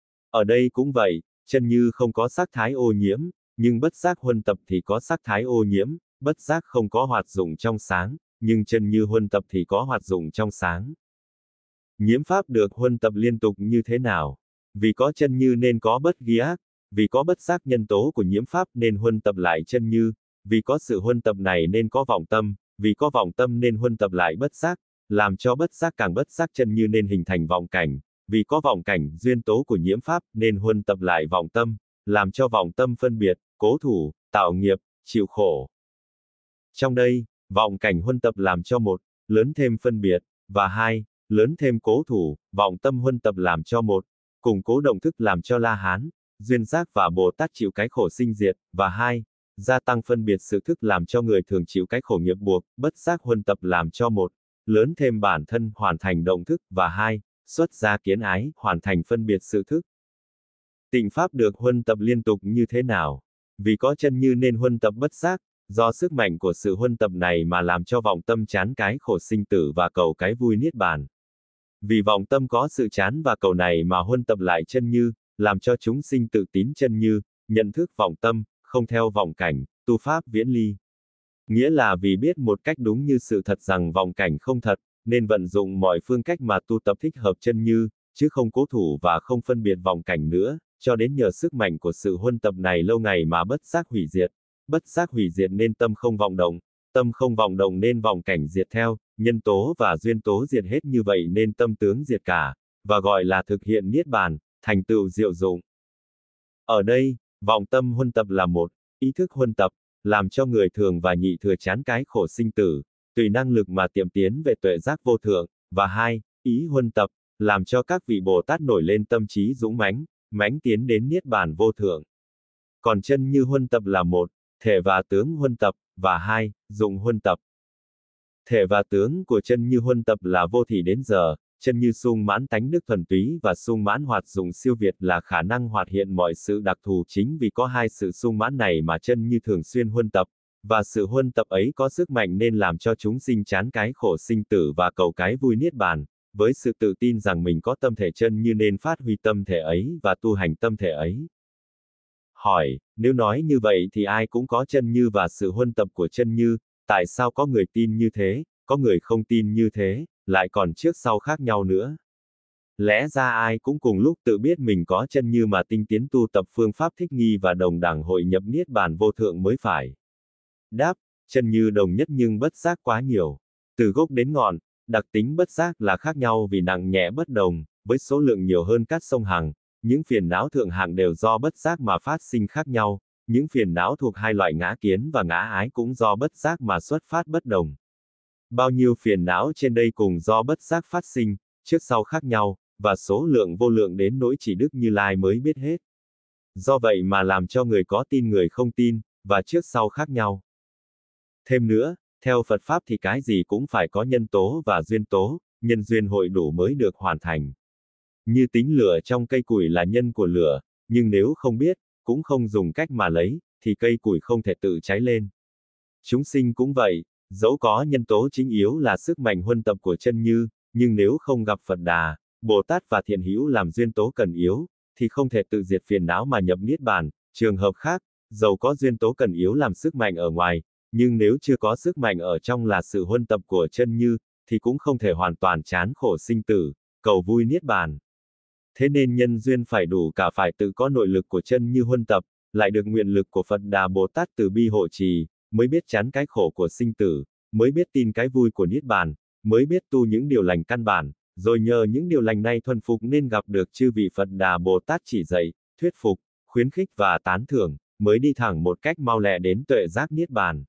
Ở đây cũng vậy, chân như không có sắc thái ô nhiễm, nhưng bất giác huân tập thì có sắc thái ô nhiễm, bất giác không có hoạt dụng trong sáng, nhưng chân như huân tập thì có hoạt dụng trong sáng. Nhiễm pháp được huân tập liên tục như thế nào? Vì có chân như nên có bất ghi ác, vì có bất giác nhân tố của nhiễm pháp nên huân tập lại chân như, vì có sự huân tập này nên có vọng tâm, vì có vọng tâm nên huân tập lại bất giác, làm cho bất giác càng bất giác chân như nên hình thành vọng cảnh, vì có vọng cảnh duyên tố của nhiễm pháp nên huân tập lại vọng tâm, làm cho vọng tâm phân biệt, cố thủ, tạo nghiệp, chịu khổ. Trong đây, vọng cảnh huân tập làm cho một, lớn thêm phân biệt, và hai, lớn thêm cố thủ, vọng tâm huân tập làm cho một, củng cố động thức làm cho La Hán, duyên giác và Bồ Tát chịu cái khổ sinh diệt, và hai, gia tăng phân biệt sự thức làm cho người thường chịu cái khổ nghiệp buộc, bất giác huân tập làm cho một, lớn thêm bản thân hoàn thành động thức, và hai, xuất ra kiến ái, hoàn thành phân biệt sự thức. Tịnh pháp được huân tập liên tục như thế nào? Vì có chân như nên huân tập bất giác, do sức mạnh của sự huân tập này mà làm cho vọng tâm chán cái khổ sinh tử và cầu cái vui niết bàn. Vì vọng tâm có sự chán và cầu này mà huân tập lại chân như, làm cho chúng sinh tự tín chân như, nhận thức vọng tâm, không theo vọng cảnh, tu pháp viễn ly. Nghĩa là vì biết một cách đúng như sự thật rằng vọng cảnh không thật, nên vận dụng mọi phương cách mà tu tập thích hợp chân như, chứ không cố thủ và không phân biệt vọng cảnh nữa, cho đến nhờ sức mạnh của sự huân tập này lâu ngày mà bất giác hủy diệt. Bất giác hủy diệt nên tâm không vọng động nên vọng cảnh diệt theo, nhân tố và duyên tố diệt hết như vậy nên tâm tướng diệt cả, và gọi là thực hiện niết bàn, thành tựu diệu dụng. Ở đây, vọng tâm huân tập là một, ý thức huân tập, làm cho người thường và nhị thừa chán cái khổ sinh tử, tùy năng lực mà tiệm tiến về tuệ giác vô thượng, và hai, ý huân tập, làm cho các vị Bồ Tát nổi lên tâm trí dũng mãnh tiến đến niết bàn vô thượng. Còn chân như huân tập là một, thể và tướng huân tập, và hai, dụng huân tập. Thể và tướng của chân như huân tập là vô thỉ đến giờ, chân như sung mãn tánh đức thuần túy và sung mãn hoạt dụng siêu việt là khả năng hoạt hiện mọi sự đặc thù chính vì có hai sự sung mãn này mà chân như thường xuyên huân tập, và sự huân tập ấy có sức mạnh nên làm cho chúng sinh chán cái khổ sinh tử và cầu cái vui niết bàn, với sự tự tin rằng mình có tâm thể chân như nên phát huy tâm thể ấy và tu hành tâm thể ấy. Hỏi, nếu nói như vậy thì ai cũng có chân như và sự huân tập của chân như, tại sao có người tin như thế, có người không tin như thế, lại còn trước sau khác nhau nữa? Lẽ ra ai cũng cùng lúc tự biết mình có chân như mà tinh tiến tu tập phương pháp thích nghi và đồng đẳng hội nhập niết bàn vô thượng mới phải. Đáp, chân như đồng nhất nhưng bất giác quá nhiều. Từ gốc đến ngọn, đặc tính bất giác là khác nhau vì nặng nhẹ bất đồng, với số lượng nhiều hơn các sông Hằng, những phiền não thượng hạng đều do bất giác mà phát sinh khác nhau, những phiền não thuộc hai loại ngã kiến và ngã ái cũng do bất giác mà xuất phát bất đồng. Bao nhiêu phiền não trên đây cùng do bất giác phát sinh, trước sau khác nhau, và số lượng vô lượng đến nỗi chỉ Đức Như Lai mới biết hết. Do vậy mà làm cho người có tin người không tin, và trước sau khác nhau. Thêm nữa, theo Phật Pháp thì cái gì cũng phải có nhân tố và duyên tố, nhân duyên hội đủ mới được hoàn thành. Như tính lửa trong cây củi là nhân của lửa, nhưng nếu không biết, cũng không dùng cách mà lấy, thì cây củi không thể tự cháy lên. Chúng sinh cũng vậy, dẫu có nhân tố chính yếu là sức mạnh huân tập của chân như, nhưng nếu không gặp Phật Đà, Bồ Tát và Thiện Hữu làm duyên tố cần yếu, thì không thể tự diệt phiền não mà nhập niết bàn. Trường hợp khác, dầu có duyên tố cần yếu làm sức mạnh ở ngoài, nhưng nếu chưa có sức mạnh ở trong là sự huân tập của chân như, thì cũng không thể hoàn toàn chán khổ sinh tử, cầu vui niết bàn. Thế nên nhân duyên phải đủ cả phải tự có nội lực của chân như huân tập, lại được nguyện lực của Phật Đà Bồ Tát từ bi hộ trì, mới biết chán cái khổ của sinh tử, mới biết tin cái vui của niết bàn, mới biết tu những điều lành căn bản, rồi nhờ những điều lành này thuần phục nên gặp được chư vị Phật Đà Bồ Tát chỉ dạy, thuyết phục, khuyến khích và tán thưởng, mới đi thẳng một cách mau lẹ đến tuệ giác niết bàn.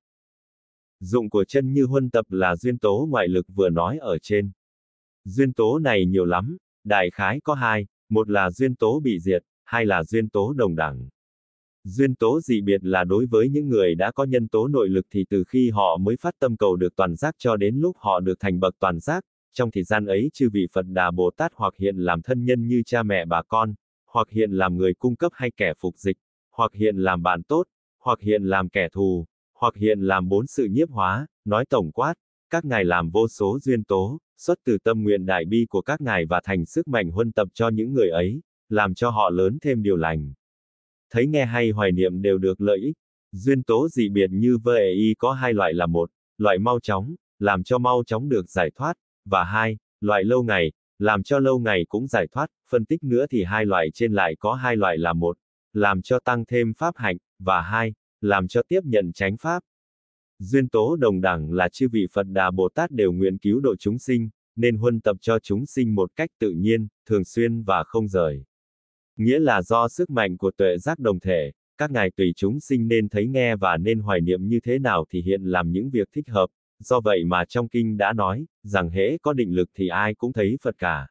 Dụng của chân như huân tập là duyên tố ngoại lực vừa nói ở trên. Duyên tố này nhiều lắm, đại khái có hai, một là duyên tố bị diệt, hai là duyên tố đồng đẳng. Duyên tố dị biệt là đối với những người đã có nhân tố nội lực thì từ khi họ mới phát tâm cầu được toàn giác cho đến lúc họ được thành bậc toàn giác, trong thời gian ấy chư vị Phật Đà Bồ Tát hoặc hiện làm thân nhân như cha mẹ bà con, hoặc hiện làm người cung cấp hay kẻ phục dịch, hoặc hiện làm bạn tốt, hoặc hiện làm kẻ thù, hoặc hiện làm bốn sự nhiếp hóa, nói tổng quát, các ngài làm vô số duyên tố, xuất từ tâm nguyện đại bi của các ngài và thành sức mạnh huân tập cho những người ấy, làm cho họ lớn thêm điều lành. Thấy nghe hay hoài niệm đều được lợi ích. Duyên tố dị biệt như vậy có hai loại là một, loại mau chóng, làm cho mau chóng được giải thoát, và hai, loại lâu ngày, làm cho lâu ngày cũng giải thoát. Phân tích nữa thì hai loại trên lại có hai loại là một, làm cho tăng thêm pháp hạnh, và hai, làm cho tiếp nhận chánh pháp. Duyên tố đồng đẳng là chư vị Phật Đà Bồ Tát đều nguyện cứu độ chúng sinh, nên huân tập cho chúng sinh một cách tự nhiên, thường xuyên và không rời. Nghĩa là do sức mạnh của tuệ giác đồng thể, các ngài tùy chúng sinh nên thấy nghe và nên hoài niệm như thế nào thì hiện làm những việc thích hợp, do vậy mà trong kinh đã nói, rằng hễ có định lực thì ai cũng thấy Phật cả.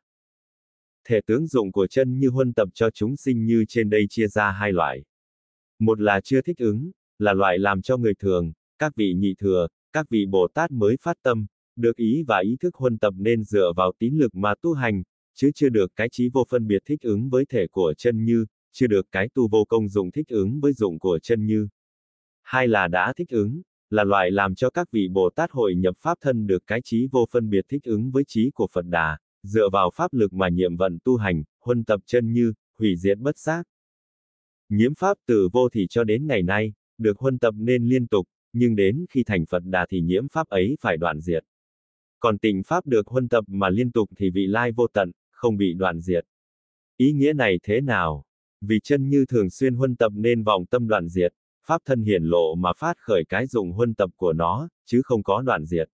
Thể tướng dụng của chân như huân tập cho chúng sinh như trên đây chia ra hai loại. Một là chưa thích ứng, là loại làm cho người thường, các vị nhị thừa, các vị Bồ Tát mới phát tâm, được ý và ý thức huân tập nên dựa vào tín lực mà tu hành, chứ chưa được cái trí vô phân biệt thích ứng với thể của chân như, chưa được cái tu vô công dụng thích ứng với dụng của chân như. Hai là đã thích ứng, là loại làm cho các vị Bồ Tát hội nhập pháp thân được cái trí vô phân biệt thích ứng với trí của Phật Đà, dựa vào pháp lực mà nhiệm vận tu hành, huân tập chân như, hủy diệt bất giác. Nhiễm pháp từ vô thì cho đến ngày nay, được huân tập nên liên tục, nhưng đến khi thành Phật Đà thì nhiễm pháp ấy phải đoạn diệt. Còn tịnh pháp được huân tập mà liên tục thì vị lai vô tận, không bị đoạn diệt. Ý nghĩa này thế nào? Vì chân như thường xuyên huân tập nên vọng tâm đoạn diệt, pháp thân hiển lộ mà phát khởi cái dụng huân tập của nó, chứ không có đoạn diệt.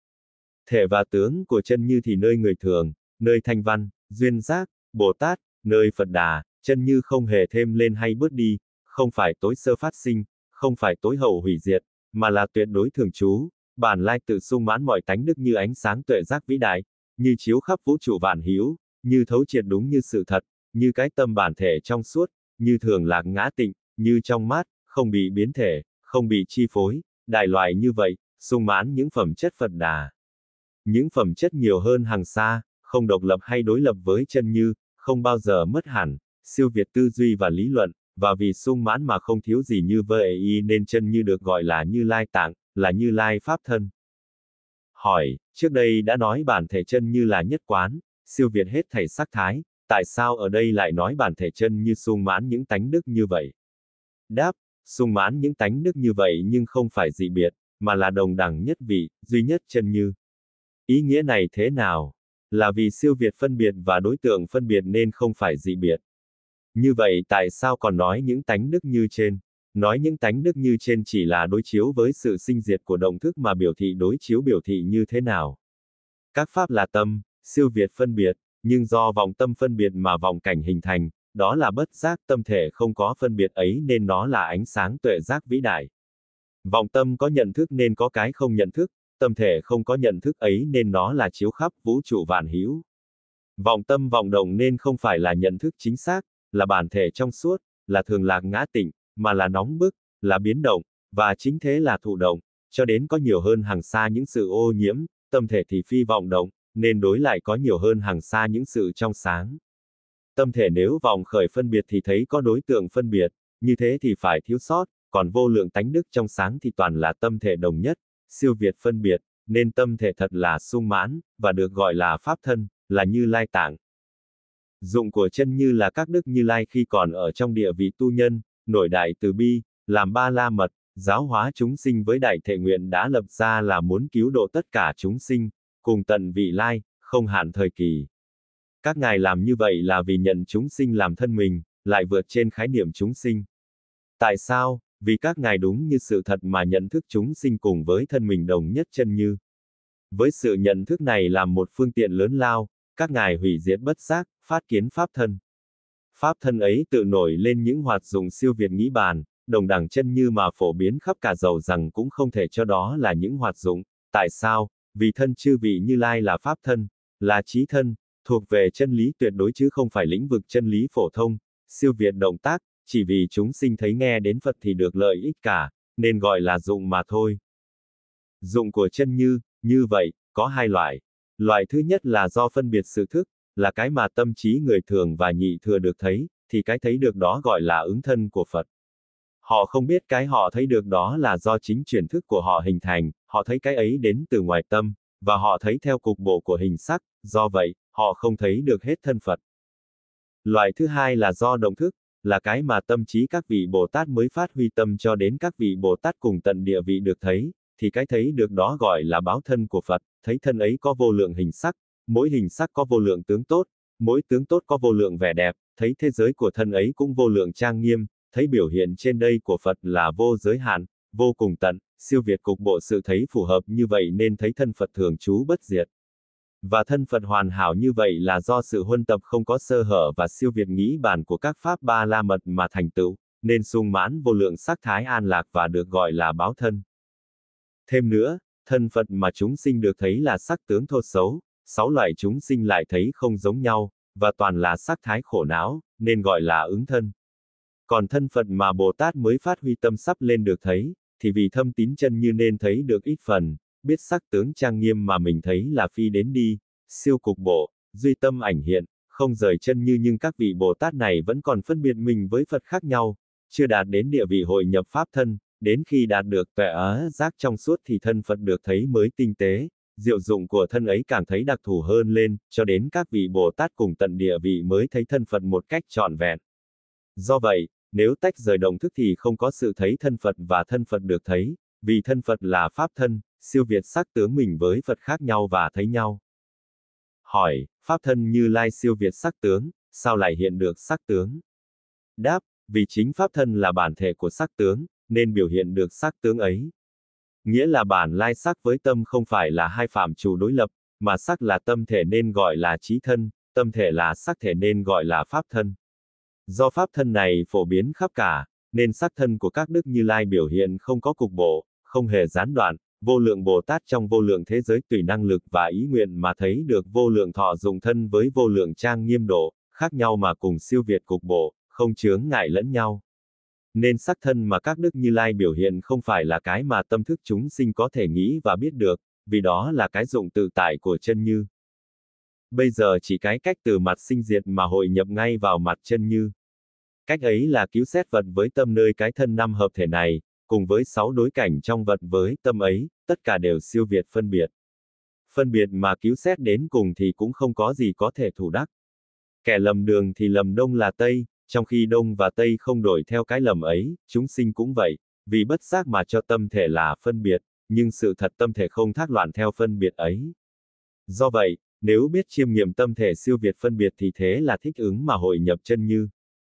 Thể và tướng của chân như thì nơi người thường, nơi thanh văn, duyên giác, Bồ Tát, nơi Phật Đà, chân như không hề thêm lên hay bớt đi, không phải tối sơ phát sinh, không phải tối hậu hủy diệt, mà là tuyệt đối thường trú, bản lai tự sung mãn mọi tánh đức như ánh sáng tuệ giác vĩ đại, như chiếu khắp vũ trụ vạn hữu, như thấu triệt đúng như sự thật, như cái tâm bản thể trong suốt, như thường lạc ngã tịnh, như trong mát, không bị biến thể, không bị chi phối, đại loại như vậy, sung mãn những phẩm chất Phật Đà. Những phẩm chất nhiều hơn hàng xa, không độc lập hay đối lập với chân như, không bao giờ mất hẳn, siêu việt tư duy và lý luận, và vì sung mãn mà không thiếu gì như vậy nên chân như được gọi là Như Lai Tạng, là Như Lai Pháp Thân. Hỏi, trước đây đã nói bản thể chân như là nhất quán, siêu việt hết thảy sắc thái, tại sao ở đây lại nói bản thể chân như sung mãn những tánh đức như vậy? Đáp, sung mãn những tánh đức như vậy nhưng không phải dị biệt, mà là đồng đẳng nhất vị, duy nhất chân như. Ý nghĩa này thế nào? là vì siêu việt phân biệt và đối tượng phân biệt nên không phải dị biệt. Như vậy tại sao còn nói những tánh đức như trên? Nói những tánh đức như trên chỉ là đối chiếu với sự sinh diệt của động thức mà biểu thị đối chiếu biểu thị như thế nào? Các pháp là tâm, siêu việt phân biệt, nhưng do vọng tâm phân biệt mà vọng cảnh hình thành, đó là bất giác tâm thể không có phân biệt ấy nên nó là ánh sáng tuệ giác vĩ đại. Vọng tâm có nhận thức nên có cái không nhận thức, tâm thể không có nhận thức ấy nên nó là chiếu khắp vũ trụ vạn hữu. Vọng tâm vọng động nên không phải là nhận thức chính xác, là bản thể trong suốt, là thường lạc ngã tịnh, mà là nóng bức, là biến động, và chính thế là thụ động, cho đến có nhiều hơn hàng xa những sự ô nhiễm, tâm thể thì phi vọng động, nên đối lại có nhiều hơn hàng xa những sự trong sáng. Tâm thể nếu vọng khởi phân biệt thì thấy có đối tượng phân biệt, như thế thì phải thiếu sót, còn vô lượng tánh đức trong sáng thì toàn là tâm thể đồng nhất, siêu việt phân biệt, nên tâm thể thật là sung mãn, và được gọi là pháp thân, là Như Lai tạng. Dụng của chân như là các đức Như Lai khi còn ở trong địa vị tu nhân, nổi đại từ bi, làm ba la mật, giáo hóa chúng sinh với đại thệ nguyện đã lập ra là muốn cứu độ tất cả chúng sinh, cùng tận vị lai, không hạn thời kỳ. Các ngài làm như vậy là vì nhận chúng sinh làm thân mình, lại vượt trên khái niệm chúng sinh. Tại sao? Vì các ngài đúng như sự thật mà nhận thức chúng sinh cùng với thân mình đồng nhất chân như. Với sự nhận thức này làm một phương tiện lớn lao, các ngài hủy diệt bất giác, phát kiến pháp thân. Pháp thân ấy tự nổi lên những hoạt dụng siêu việt nghĩ bàn, đồng đẳng chân như mà phổ biến khắp cả dầu rằng cũng không thể cho đó là những hoạt dụng. Tại sao? Vì thân chư vị Như Lai là pháp thân, là trí thân, thuộc về chân lý tuyệt đối chứ không phải lĩnh vực chân lý phổ thông, siêu việt động tác, chỉ vì chúng sinh thấy nghe đến Phật thì được lợi ích cả, nên gọi là dụng mà thôi. Dụng của chân như vậy, có hai loại. Loại thứ nhất là do phân biệt sự thức, là cái mà tâm trí người thường và nhị thừa được thấy, thì cái thấy được đó gọi là ứng thân của Phật. Họ không biết cái họ thấy được đó là do chính chuyển thức của họ hình thành, họ thấy cái ấy đến từ ngoài tâm, và họ thấy theo cục bộ của hình sắc, do vậy, họ không thấy được hết thân Phật. Loại thứ hai là do động thức, là cái mà tâm trí các vị Bồ Tát mới phát huy tâm cho đến các vị Bồ Tát cùng tận địa vị được thấy, thì cái thấy được đó gọi là báo thân của Phật, thấy thân ấy có vô lượng hình sắc, mỗi hình sắc có vô lượng tướng tốt, mỗi tướng tốt có vô lượng vẻ đẹp, thấy thế giới của thân ấy cũng vô lượng trang nghiêm, thấy biểu hiện trên đây của Phật là vô giới hạn, vô cùng tận, siêu việt cục bộ sự thấy phù hợp như vậy nên thấy thân Phật thường trú bất diệt. Và thân Phật hoàn hảo như vậy là do sự huân tập không có sơ hở và siêu việt nghĩ bản của các pháp ba la mật mà thành tựu, nên sung mãn vô lượng sắc thái an lạc và được gọi là báo thân. Thêm nữa, thân Phật mà chúng sinh được thấy là sắc tướng thô xấu, 6 loại chúng sinh lại thấy không giống nhau, và toàn là sắc thái khổ não, nên gọi là ứng thân. Còn thân Phật mà Bồ Tát mới phát huy tâm sắp lên được thấy, thì vì thâm tín chân như nên thấy được ít phần, biết sắc tướng trang nghiêm mà mình thấy là phi đến đi, siêu cục bộ, duy tâm ảnh hiện, không rời chân như nhưng các vị Bồ Tát này vẫn còn phân biệt mình với Phật khác nhau, chưa đạt đến địa vị hội nhập pháp thân, đến khi đạt được tuệ giác trong suốt thì thân Phật được thấy mới tinh tế, diệu dụng của thân ấy càng thấy đặc thù hơn lên, cho đến các vị Bồ Tát cùng tận địa vị mới thấy thân Phật một cách trọn vẹn. Do vậy, nếu tách rời động thức thì không có sự thấy thân Phật và thân Phật được thấy, vì thân Phật là pháp thân, siêu việt sắc tướng mình với Phật khác nhau và thấy nhau. Hỏi, pháp thân Như Lai siêu việt sắc tướng, sao lại hiện được sắc tướng? Đáp, vì chính pháp thân là bản thể của sắc tướng, nên biểu hiện được sắc tướng ấy. Nghĩa là bản lai sắc với tâm không phải là hai phạm trù đối lập, mà sắc là tâm thể nên gọi là trí thân, tâm thể là sắc thể nên gọi là pháp thân. Do pháp thân này phổ biến khắp cả, nên sắc thân của các đức Như Lai biểu hiện không có cục bộ, không hề gián đoạn, vô lượng Bồ Tát trong vô lượng thế giới tùy năng lực và ý nguyện mà thấy được vô lượng thọ dụng thân với vô lượng trang nghiêm độ, khác nhau mà cùng siêu việt cục bộ, không chướng ngại lẫn nhau. Nên sắc thân mà các đức Như Lai biểu hiện không phải là cái mà tâm thức chúng sinh có thể nghĩ và biết được, vì đó là cái dụng tự tại của chân như. Bây giờ chỉ cái cách từ mặt sinh diệt mà hội nhập ngay vào mặt chân như. Cách ấy là cứu xét vật với tâm nơi cái thân năm hợp thể này, cùng với 6 đối cảnh trong vật với tâm ấy, tất cả đều siêu việt phân biệt. Phân biệt mà cứu xét đến cùng thì cũng không có gì có thể thủ đắc. Kẻ lầm đường thì lầm đông là tây, trong khi đông và tây không đổi theo cái lầm ấy, chúng sinh cũng vậy, vì bất giác mà cho tâm thể là phân biệt, nhưng sự thật tâm thể không thác loạn theo phân biệt ấy. Do vậy, Nếu biết chiêm nghiệm tâm thể siêu việt phân biệt thì thế là thích ứng mà hội nhập chân như.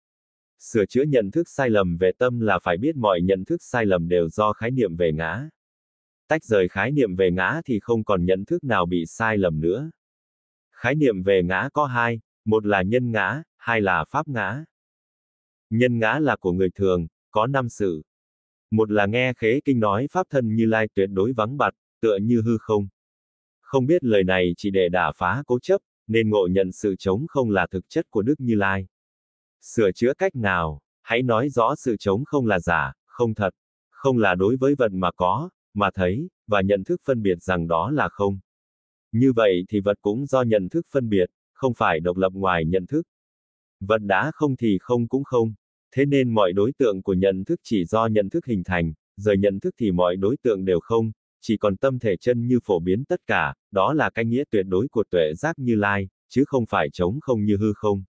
Sửa chữa nhận thức sai lầm về tâm là phải biết mọi nhận thức sai lầm đều do khái niệm về ngã. Tách rời khái niệm về ngã thì không còn nhận thức nào bị sai lầm nữa. Khái niệm về ngã có hai, một là nhân ngã, hai là pháp ngã. Nhân ngã là của người thường, có 5 sự. Một là nghe khế kinh nói pháp thân Như Lai tuyệt đối vắng bặt, tựa như hư không. Không biết lời này chỉ để đả phá cố chấp, nên ngộ nhận sự trống không là thực chất của Đức Như Lai. Sửa chữa cách nào? Hãy nói rõ sự trống không là giả, không thật. Không là đối với vật mà có, mà thấy, và nhận thức phân biệt rằng đó là không. Như vậy thì vật cũng do nhận thức phân biệt, không phải độc lập ngoài nhận thức. Vật đã không thì không cũng không. Thế nên mọi đối tượng của nhận thức chỉ do nhận thức hình thành, rời nhận thức thì mọi đối tượng đều không, chỉ còn tâm thể chân như phổ biến tất cả, đó là cái nghĩa tuyệt đối của tuệ giác Như Lai, chứ không phải trống không như hư không.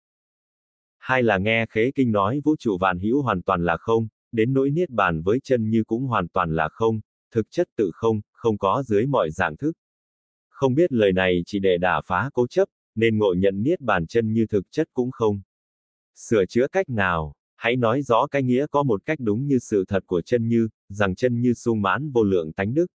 Hai là nghe khế kinh nói vũ trụ vạn hữu hoàn toàn là không, đến nỗi niết bàn với chân như cũng hoàn toàn là không, thực chất tự không, không có dưới mọi dạng thức. Không biết lời này chỉ để đả phá cố chấp, nên ngộ nhận niết bàn chân như thực chất cũng không. Sửa chữa cách nào? Hãy nói rõ cái nghĩa có một cách đúng như sự thật của chân như, rằng chân như sung mãn vô lượng tánh đức.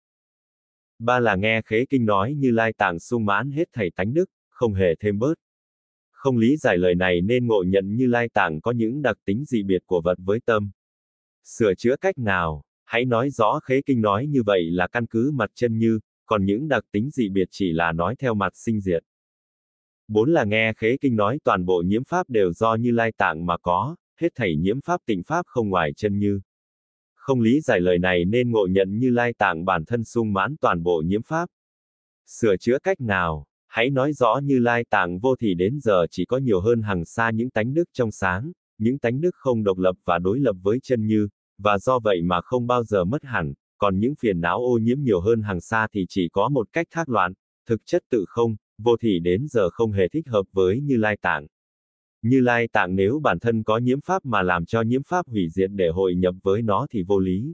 Ba là nghe khế kinh nói Như Lai tạng sung mãn hết thảy tánh đức, không hề thêm bớt. Không lý giải lời này nên ngộ nhận Như Lai tạng có những đặc tính dị biệt của vật với tâm. Sửa chữa cách nào? Hãy nói rõ khế kinh nói như vậy là căn cứ mặt chân như, còn những đặc tính dị biệt chỉ là nói theo mặt sinh diệt. 4 là nghe khế kinh nói toàn bộ nhiễm pháp đều do Như Lai tạng mà có, hết thảy nhiễm pháp tịnh pháp không ngoài chân như. Không lý giải lời này nên ngộ nhận Như Lai tạng bản thân sung mãn toàn bộ nhiễm pháp. Sửa chữa cách nào? Hãy nói rõ Như Lai tạng vô thì đến giờ chỉ có nhiều hơn hằng xa những tánh đức trong sáng, những tánh đức không độc lập và đối lập với chân như, và do vậy mà không bao giờ mất hẳn, còn những phiền não ô nhiễm nhiều hơn hằng xa thì chỉ có một cách thác loạn, thực chất tự không, vô thì đến giờ không hề thích hợp với Như Lai tạng. Như Lai tạng nếu bản thân có nhiễm pháp mà làm cho nhiễm pháp hủy diệt để hội nhập với nó thì vô lý.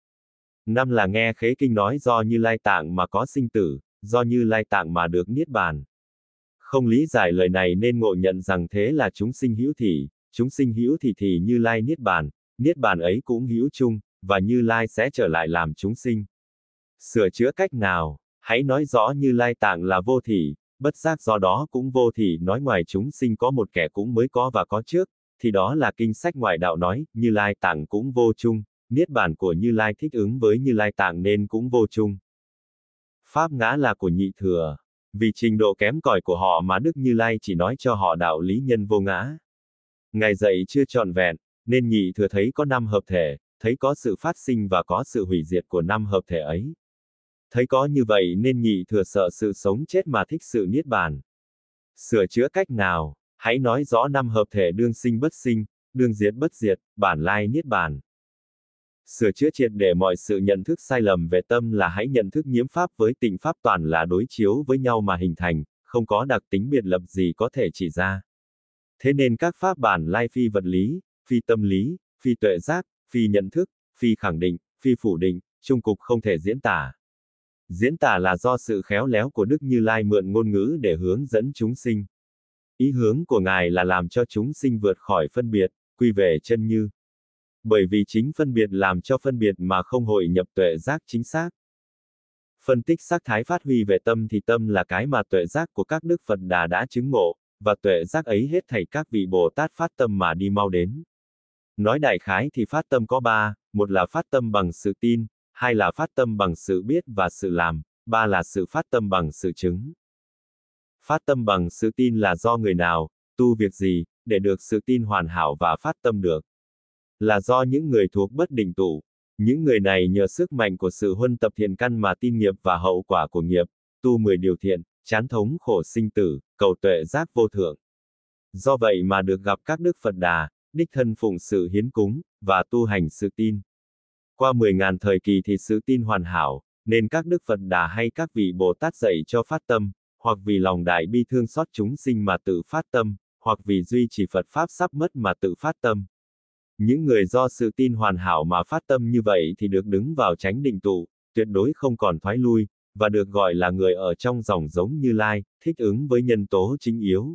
5 là nghe khế kinh nói do Như Lai tạng mà có sinh tử, do Như Lai tạng mà được niết bàn. Không lý giải lời này nên ngộ nhận rằng thế là chúng sinh hữu thị, chúng sinh hữu thị thì Như Lai niết bàn ấy cũng hữu chung, và Như Lai sẽ trở lại làm chúng sinh. Sửa chữa cách nào? Hãy nói rõ Như Lai tạng là vô thị, bất giác do đó cũng vô thị, nói ngoài chúng sinh có một kẻ cũng mới có và có trước, thì đó là kinh sách ngoại đạo nói, Như Lai tạng cũng vô chung, niết bàn của Như Lai thích ứng với Như Lai tạng nên cũng vô chung. Pháp ngã là của nhị thừa. Vì trình độ kém cỏi của họ mà Đức Như Lai chỉ nói cho họ đạo lý nhân vô ngã. Ngài dạy chưa trọn vẹn, nên nhị thừa thấy có 5 hợp thể, thấy có sự phát sinh và có sự hủy diệt của 5 hợp thể ấy. Thấy có như vậy nên nhị thừa sợ sự sống chết mà thích sự niết bàn. Sửa chữa cách nào? Hãy nói rõ 5 hợp thể đương sinh bất sinh, đương diệt bất diệt, bản lai niết bàn. Sửa chữa triệt để mọi sự nhận thức sai lầm về tâm là hãy nhận thức nhiễm pháp với tịnh pháp toàn là đối chiếu với nhau mà hình thành, không có đặc tính biệt lập gì có thể chỉ ra. Thế nên các pháp bản lai phi vật lý, phi tâm lý, phi tuệ giác, phi nhận thức, phi khẳng định, phi phủ định, chung cục không thể diễn tả. Diễn tả là do sự khéo léo của Đức Như Lai mượn ngôn ngữ để hướng dẫn chúng sinh. Ý hướng của Ngài là làm cho chúng sinh vượt khỏi phân biệt, quy về chân như. Bởi vì chính phân biệt làm cho phân biệt mà không hội nhập tuệ giác chính xác. Phân tích sắc thái phát huy về tâm thì tâm là cái mà tuệ giác của các Đức Phật Đà đã chứng ngộ, và tuệ giác ấy hết thảy các vị Bồ Tát phát tâm mà đi mau đến. Nói đại khái thì phát tâm có 3, một là phát tâm bằng sự tin, 2 là phát tâm bằng sự biết và sự làm, 3 là sự phát tâm bằng sự chứng. Phát tâm bằng sự tin là do người nào, tu việc gì, để được sự tin hoàn hảo và phát tâm được. Là do những người thuộc bất định tụ. Những người này nhờ sức mạnh của sự huân tập thiện căn mà tin nghiệp và hậu quả của nghiệp, tu 10 điều thiện, chán thống khổ sinh tử, cầu tuệ giác vô thượng. Do vậy mà được gặp các Đức Phật Đà, đích thân phụng sự hiến cúng, và tu hành sự tin. Qua 10.000 thời kỳ thì sự tin hoàn hảo, nên các Đức Phật Đà hay các vị Bồ Tát dạy cho phát tâm, hoặc vì lòng đại bi thương xót chúng sinh mà tự phát tâm, hoặc vì duy trì Phật Pháp sắp mất mà tự phát tâm. Những người do sự tin hoàn hảo mà phát tâm như vậy thì được đứng vào chánh định tụ, tuyệt đối không còn thoái lui, và được gọi là người ở trong dòng giống Như Lai, thích ứng với nhân tố chính yếu.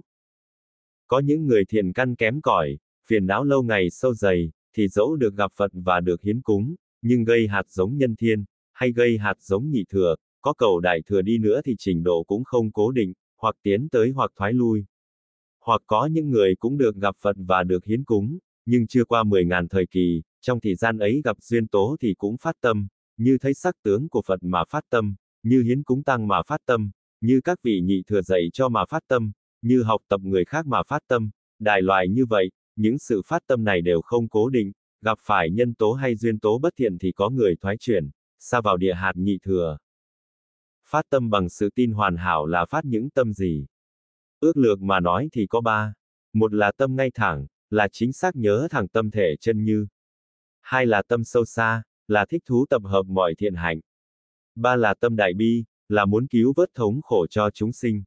Có những người thiện căn kém cỏi, phiền não lâu ngày sâu dày, thì dẫu được gặp Phật và được hiến cúng, nhưng gây hạt giống nhân thiên, hay gây hạt giống nhị thừa, có cầu đại thừa đi nữa thì trình độ cũng không cố định, hoặc tiến tới hoặc thoái lui. Hoặc có những người cũng được gặp Phật và được hiến cúng, nhưng chưa qua 10.000 thời kỳ, trong thời gian ấy gặp duyên tố thì cũng phát tâm, như thấy sắc tướng của Phật mà phát tâm, như hiến cúng tăng mà phát tâm, như các vị nhị thừa dạy cho mà phát tâm, như học tập người khác mà phát tâm, đại loại như vậy, những sự phát tâm này đều không cố định, gặp phải nhân tố hay duyên tố bất thiện thì có người thoái chuyển, sa vào địa hạt nhị thừa. Phát tâm bằng sự tin hoàn hảo là phát những tâm gì? Ước lược mà nói thì có 3. Một là tâm ngay thẳng, là chính xác nhớ thẳng tâm thể chân như. 2 là tâm sâu xa, là thích thú tập hợp mọi thiện hạnh. 3 là tâm đại bi, là muốn cứu vớt thống khổ cho chúng sinh.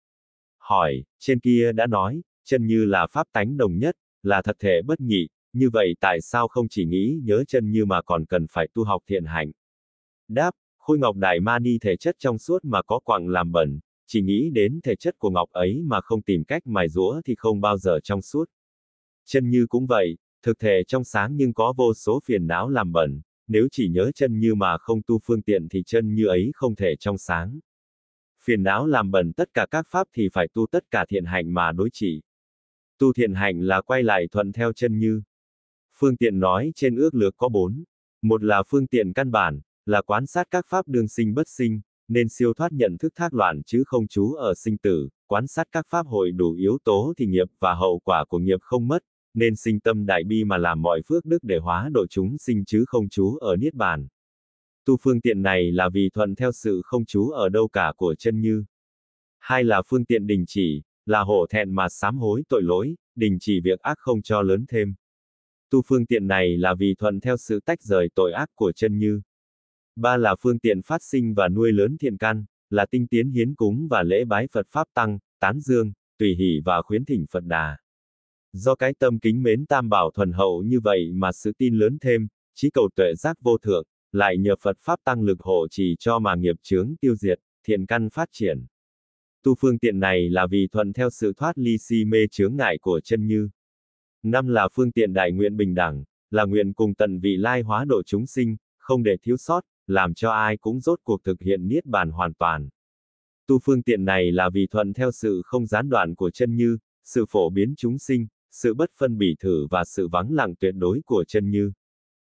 Hỏi, trên kia đã nói, chân như là pháp tánh đồng nhất, là thật thể bất nhị, như vậy tại sao không chỉ nghĩ nhớ chân như mà còn cần phải tu học thiện hạnh? Đáp, khối ngọc đại mani thể chất trong suốt mà có quặng làm bẩn, chỉ nghĩ đến thể chất của ngọc ấy mà không tìm cách mài giũa thì không bao giờ trong suốt. Chân như cũng vậy, thực thể trong sáng nhưng có vô số phiền não làm bẩn, nếu chỉ nhớ chân như mà không tu phương tiện thì chân như ấy không thể trong sáng. Phiền não làm bẩn tất cả các pháp thì phải tu tất cả thiện hạnh mà đối trị. Tu thiện hạnh là quay lại thuận theo chân như. Phương tiện nói trên ước lược có 4. Một là phương tiện căn bản, là quán sát các pháp đương sinh bất sinh, nên siêu thoát nhận thức thác loạn chứ không trú ở sinh tử, quán sát các pháp hội đủ yếu tố thì nghiệp và hậu quả của nghiệp không mất, nên sinh tâm đại bi mà làm mọi phước đức để hóa độ chúng sinh chứ không trú ở niết bàn. Tu phương tiện này là vì thuận theo sự không trú ở đâu cả của chân như. 2 là phương tiện đình chỉ, là hổ thẹn mà sám hối tội lỗi, đình chỉ việc ác không cho lớn thêm. Tu phương tiện này là vì thuận theo sự tách rời tội ác của chân như. 3 là phương tiện phát sinh và nuôi lớn thiện căn, là tinh tiến hiến cúng và lễ bái Phật Pháp Tăng, tán dương, tùy hỷ và khuyến thỉnh Phật Đà. Do cái tâm kính mến Tam Bảo thuần hậu như vậy mà sự tin lớn thêm, chí cầu tuệ giác vô thượng, lại nhờ Phật Pháp Tăng lực hộ trì cho mà nghiệp chướng tiêu diệt, thiện căn phát triển. Tu phương tiện này là vì thuận theo sự thoát ly si mê chướng ngại của chân như. 5 là phương tiện đại nguyện bình đẳng, là nguyện cùng tận vị lai hóa độ chúng sinh, không để thiếu sót, làm cho ai cũng rốt cuộc thực hiện niết bàn hoàn toàn. Tu phương tiện này là vì thuận theo sự không gián đoạn của chân như, sự phổ biến chúng sinh, sự bất phân bỉ thử và sự vắng lặng tuyệt đối của chân như.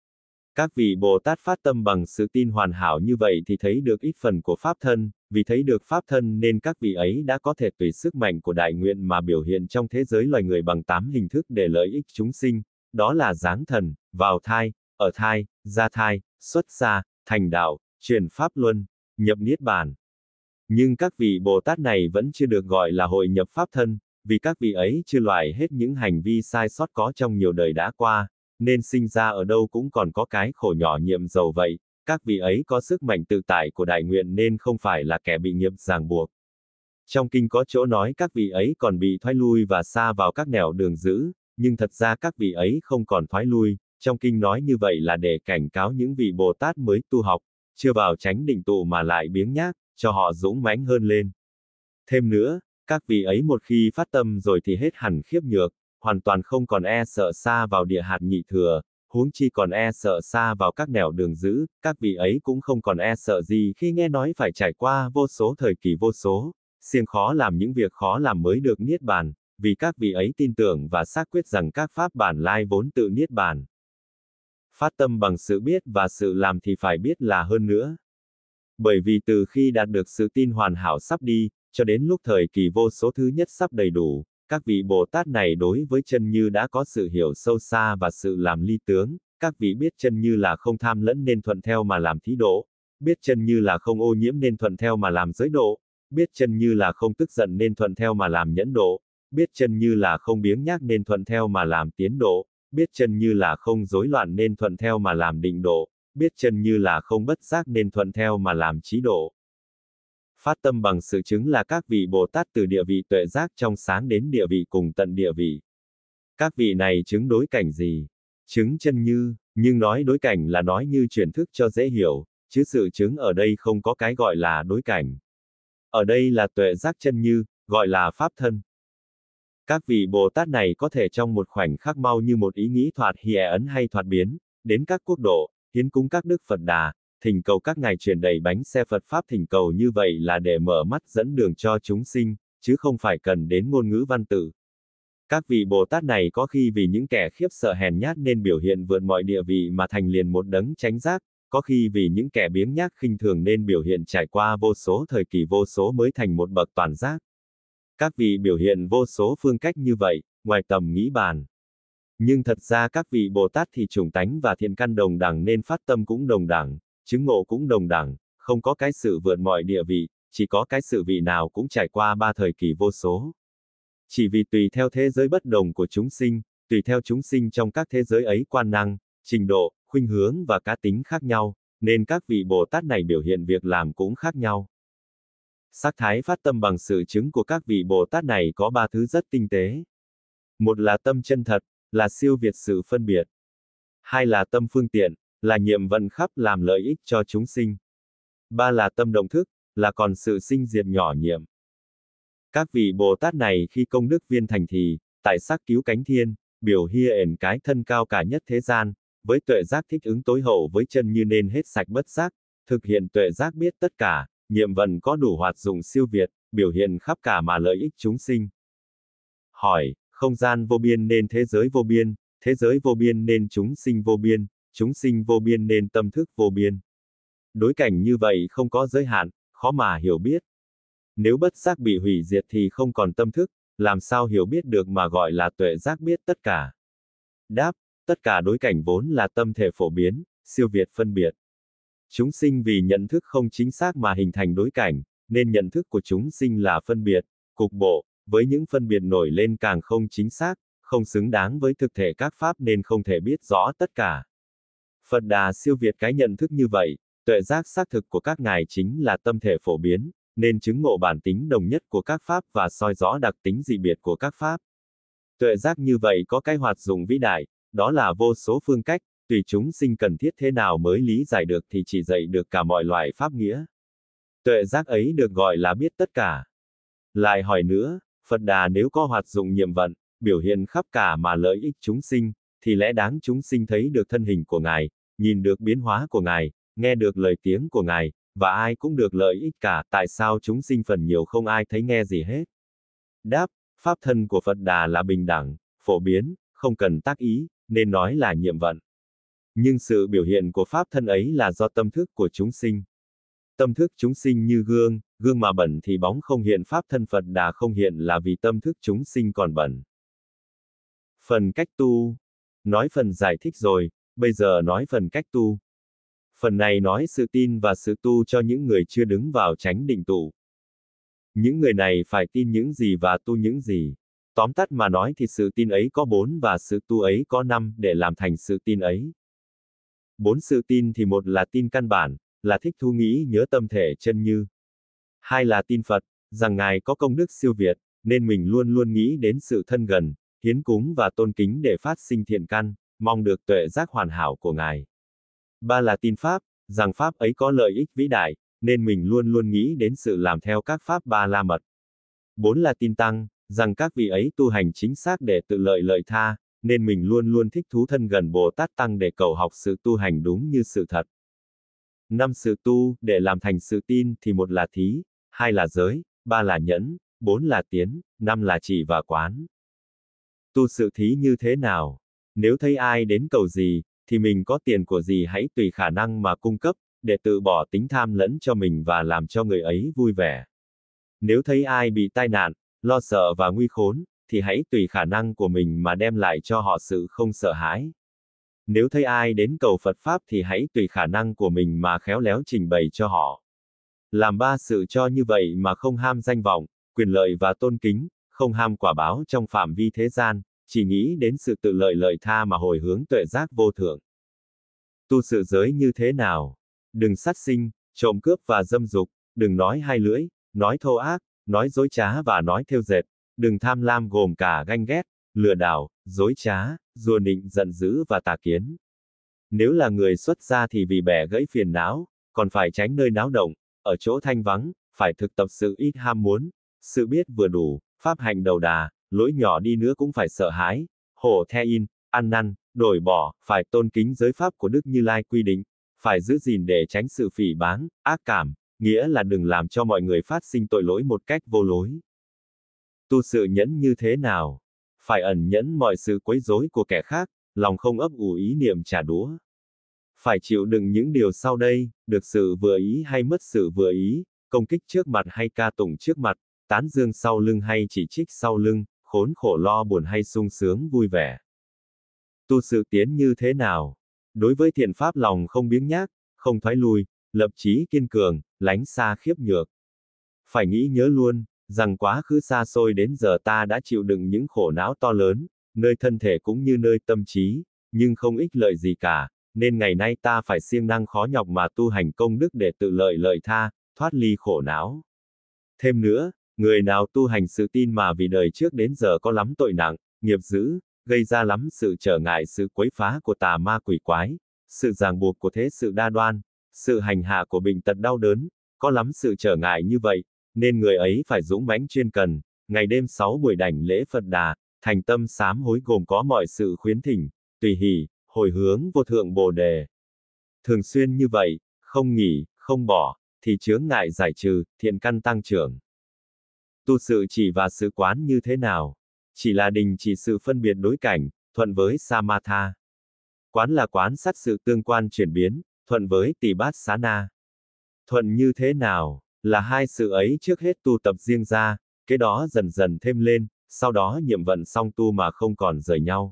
Các vị Bồ Tát phát tâm bằng sự tin hoàn hảo như vậy thì thấy được ít phần của Pháp thân, vì thấy được Pháp thân nên các vị ấy đã có thể tùy sức mạnh của đại nguyện mà biểu hiện trong thế giới loài người bằng 8 hình thức để lợi ích chúng sinh, đó là giáng thần, vào thai, ở thai, ra thai, xuất gia, thành đạo, truyền Pháp luân, nhập niết bàn. Nhưng các vị Bồ Tát này vẫn chưa được gọi là hội nhập Pháp thân, vì các vị ấy chưa loại hết những hành vi sai sót có trong nhiều đời đã qua, nên sinh ra ở đâu cũng còn có cái khổ nhỏ nhiệm dầu vậy, các vị ấy có sức mạnh tự tại của đại nguyện nên không phải là kẻ bị nghiệp ràng buộc. Trong kinh có chỗ nói các vị ấy còn bị thoái lui và sa vào các nẻo đường dữ, nhưng thật ra các vị ấy không còn thoái lui, trong kinh nói như vậy là để cảnh cáo những vị Bồ Tát mới tu học, chưa vào chánh định tụ mà lại biếng nhác, cho họ dũng mãnh hơn lên. Thêm nữa, các vị ấy một khi phát tâm rồi thì hết hẳn khiếp nhược, hoàn toàn không còn e sợ sa vào địa hạt nhị thừa, huống chi còn e sợ sa vào các nẻo đường dữ, các vị ấy cũng không còn e sợ gì khi nghe nói phải trải qua vô số thời kỳ vô số, siêng khó làm những việc khó làm mới được niết bàn, vì các vị ấy tin tưởng và xác quyết rằng các pháp bản lai vốn tự niết bàn. Phát tâm bằng sự biết và sự làm thì phải biết là hơn nữa. Bởi vì từ khi đạt được sự tin hoàn hảo sắp đi, cho đến lúc thời kỳ vô số thứ nhất sắp đầy đủ, các vị Bồ Tát này đối với chân như đã có sự hiểu sâu xa và sự làm ly tướng, các vị biết chân như là không tham lẫn nên thuận theo mà làm thí độ, biết chân như là không ô nhiễm nên thuận theo mà làm giới độ, biết chân như là không tức giận nên thuận theo mà làm nhẫn độ, biết chân như là không biếng nhác nên thuận theo mà làm tiến độ, biết chân như là không rối loạn nên thuận theo mà làm định độ, biết chân như là không bất giác nên thuận theo mà làm trí độ. Phát tâm bằng sự chứng là các vị Bồ Tát từ địa vị tuệ giác trong sáng đến địa vị cùng tận địa vị. Các vị này chứng đối cảnh gì? Chứng chân như, nhưng nói đối cảnh là nói như truyền thức cho dễ hiểu, chứ sự chứng ở đây không có cái gọi là đối cảnh. Ở đây là tuệ giác chân như, gọi là pháp thân. Các vị Bồ Tát này có thể trong một khoảnh khắc mau như một ý nghĩ thoạt hìa ấn hay thoạt biến, đến các quốc độ, hiến cúng các đức Phật Đà, thỉnh cầu các ngài truyền đầy bánh xe Phật Pháp. Thỉnh cầu như vậy là để mở mắt dẫn đường cho chúng sinh, chứ không phải cần đến ngôn ngữ văn tự. Các vị Bồ Tát này có khi vì những kẻ khiếp sợ hèn nhát nên biểu hiện vượt mọi địa vị mà thành liền một đấng chánh giác, có khi vì những kẻ biếng nhác khinh thường nên biểu hiện trải qua vô số thời kỳ vô số mới thành một bậc toàn giác. Các vị biểu hiện vô số phương cách như vậy, ngoài tầm nghĩ bàn. Nhưng thật ra các vị Bồ Tát thì chủng tánh và thiện căn đồng đẳng nên phát tâm cũng đồng đẳng, chứng ngộ cũng đồng đẳng, không có cái sự vượt mọi địa vị, chỉ có cái sự vị nào cũng trải qua ba thời kỳ vô số. Chỉ vì tùy theo thế giới bất đồng của chúng sinh, tùy theo chúng sinh trong các thế giới ấy quan năng, trình độ, khuynh hướng và cá tính khác nhau, nên các vị Bồ Tát này biểu hiện việc làm cũng khác nhau. Sắc thái phát tâm bằng sự chứng của các vị Bồ Tát này có ba thứ rất tinh tế. Một là tâm chân thật, là siêu việt sự phân biệt. Hai là tâm phương tiện, là nhiệm vận khắp làm lợi ích cho chúng sinh. Ba là tâm động thức, là còn sự sinh diệt nhỏ nhiệm. Các vị Bồ Tát này khi công đức viên thành thì, tại sắc cứu cánh thiên, biểu hiện cái thân cao cả nhất thế gian, với tuệ giác thích ứng tối hậu với chân như nên hết sạch bất giác, thực hiện tuệ giác biết tất cả, nhiệm vận có đủ hoạt dụng siêu việt, biểu hiện khắp cả mà lợi ích chúng sinh. Hỏi, không gian vô biên nên thế giới vô biên nên chúng sinh vô biên nên tâm thức vô biên. Đối cảnh như vậy không có giới hạn, khó mà hiểu biết. Nếu bất giác bị hủy diệt thì không còn tâm thức, làm sao hiểu biết được mà gọi là tuệ giác biết tất cả. Đáp, tất cả đối cảnh vốn là tâm thể phổ biến, siêu việt phân biệt. Chúng sinh vì nhận thức không chính xác mà hình thành đối cảnh, nên nhận thức của chúng sinh là phân biệt, cục bộ, với những phân biệt nổi lên càng không chính xác, không xứng đáng với thực thể các pháp nên không thể biết rõ tất cả. Phật Đà siêu việt cái nhận thức như vậy, tuệ giác xác thực của các ngài chính là tâm thể phổ biến, nên chứng ngộ bản tính đồng nhất của các pháp và soi rõ đặc tính dị biệt của các pháp. Tuệ giác như vậy có cái hoạt dụng vĩ đại, đó là vô số phương cách, tùy chúng sinh cần thiết thế nào mới lý giải được thì chỉ dạy được cả mọi loại pháp nghĩa. Tuệ giác ấy được gọi là biết tất cả. Lại hỏi nữa, Phật Đà nếu có hoạt dụng nhiệm vận, biểu hiện khắp cả mà lợi ích chúng sinh, thì lẽ đáng chúng sinh thấy được thân hình của Ngài, nhìn được biến hóa của Ngài, nghe được lời tiếng của Ngài, và ai cũng được lợi ích cả, tại sao chúng sinh phần nhiều không ai thấy nghe gì hết? Đáp, pháp thân của Phật Đà là bình đẳng, phổ biến, không cần tác ý, nên nói là nhiệm vận. Nhưng sự biểu hiện của pháp thân ấy là do tâm thức của chúng sinh. Tâm thức chúng sinh như gương, gương mà bẩn thì bóng không hiện, pháp thân Phật Đà không hiện là vì tâm thức chúng sinh còn bẩn. Phần cách tu. Nói phần giải thích rồi, bây giờ nói phần cách tu. Phần này nói sự tin và sự tu cho những người chưa đứng vào chánh định tụ. Những người này phải tin những gì và tu những gì. Tóm tắt mà nói thì sự tin ấy có 4 và sự tu ấy có 5 để làm thành sự tin ấy. 4 sự tin thì một là tin căn bản, là thích thu nghĩ nhớ tâm thể chân như. 2 là tin Phật, rằng Ngài có công đức siêu việt, nên mình luôn luôn nghĩ đến sự thân gần, hiến cúng và tôn kính để phát sinh thiện căn, mong được tuệ giác hoàn hảo của Ngài. 3 là tin Pháp, rằng Pháp ấy có lợi ích vĩ đại, nên mình luôn luôn nghĩ đến sự làm theo các Pháp Ba La Mật. 4 là tin Tăng, rằng các vị ấy tu hành chính xác để tự lợi lợi tha, nên mình luôn luôn thích thú thân gần Bồ Tát Tăng để cầu học sự tu hành đúng như sự thật. 5 sự tu, để làm thành sự tin thì 1 là thí, 2 là giới, 3 là nhẫn, 4 là tiến, 5 là trì và quán. Tu sự thí như thế nào? Nếu thấy ai đến cầu gì, thì mình có tiền của gì hãy tùy khả năng mà cung cấp, để tự bỏ tính tham lẫn cho mình và làm cho người ấy vui vẻ. Nếu thấy ai bị tai nạn, lo sợ và nguy khốn, thì hãy tùy khả năng của mình mà đem lại cho họ sự không sợ hãi. Nếu thấy ai đến cầu Phật Pháp thì hãy tùy khả năng của mình mà khéo léo trình bày cho họ. Làm 3 sự cho như vậy mà không ham danh vọng, quyền lợi và tôn kính, không ham quả báo trong phạm vi thế gian, chỉ nghĩ đến sự tự lợi lợi tha mà hồi hướng tuệ giác vô thượng. Tu sự giới như thế nào? Đừng sát sinh, trộm cướp và dâm dục, đừng nói hai lưỡi, nói thô ác, nói dối trá và nói thêu dệt, đừng tham lam gồm cả ganh ghét, lừa đảo, dối trá, rủa nịnh, giận dữ và tà kiến. Nếu là người xuất gia thì vì bẻ gãy phiền não, còn phải tránh nơi náo động, ở chỗ thanh vắng, phải thực tập sự ít ham muốn, sự biết vừa đủ, pháp hành đầu đà, lỗi nhỏ đi nữa cũng phải sợ hãi, hổ the in, ăn năn, đổi bỏ, phải tôn kính giới pháp của Đức Như Lai quy định, phải giữ gìn để tránh sự phỉ báng, ác cảm, nghĩa là đừng làm cho mọi người phát sinh tội lỗi một cách vô lối. Tu sự nhẫn như thế nào? Phải ẩn nhẫn mọi sự quấy rối của kẻ khác, lòng không ấp ủ ý niệm trả đũa. Phải chịu đựng những điều sau đây, được sự vừa ý hay mất sự vừa ý, công kích trước mặt hay ca tụng trước mặt, tán dương sau lưng hay chỉ trích sau lưng, khốn khổ lo buồn hay sung sướng vui vẻ. Tu sự tiến như thế nào? Đối với thiện pháp lòng không biếng nhác, không thoái lui, lập chí kiên cường, lánh xa khiếp nhược. Phải nghĩ nhớ luôn, rằng quá khứ xa xôi đến giờ ta đã chịu đựng những khổ não to lớn, nơi thân thể cũng như nơi tâm trí, nhưng không ích lợi gì cả, nên ngày nay ta phải siêng năng khó nhọc mà tu hành công đức để tự lợi tha, thoát ly khổ não. Thêm nữa, người nào tu hành sự tin mà vì đời trước đến giờ có lắm tội nặng, nghiệp dữ, gây ra lắm sự trở ngại sự quấy phá của tà ma quỷ quái, sự ràng buộc của thế sự đa đoan, sự hành hạ của bệnh tật đau đớn, có lắm sự trở ngại như vậy, nên người ấy phải dũng mãnh chuyên cần, ngày đêm 6 buổi đảnh lễ Phật Đà, thành tâm sám hối gồm có mọi sự khuyến thỉnh, tùy hỷ, hồi hướng vô thượng Bồ Đề. Thường xuyên như vậy, không nghỉ, không bỏ, thì chướng ngại giải trừ, thiện căn tăng trưởng. Tu sự chỉ và sự quán như thế nào? Chỉ là đình chỉ sự phân biệt đối cảnh, thuận với Samatha. Quán là quán sát sự tương quan chuyển biến, thuận với Tỳ Bát Xá Na. Thuận như thế nào? Là hai sự ấy trước hết tu tập riêng ra, cái đó dần dần thêm lên, sau đó nhiệm vận song tu mà không còn rời nhau.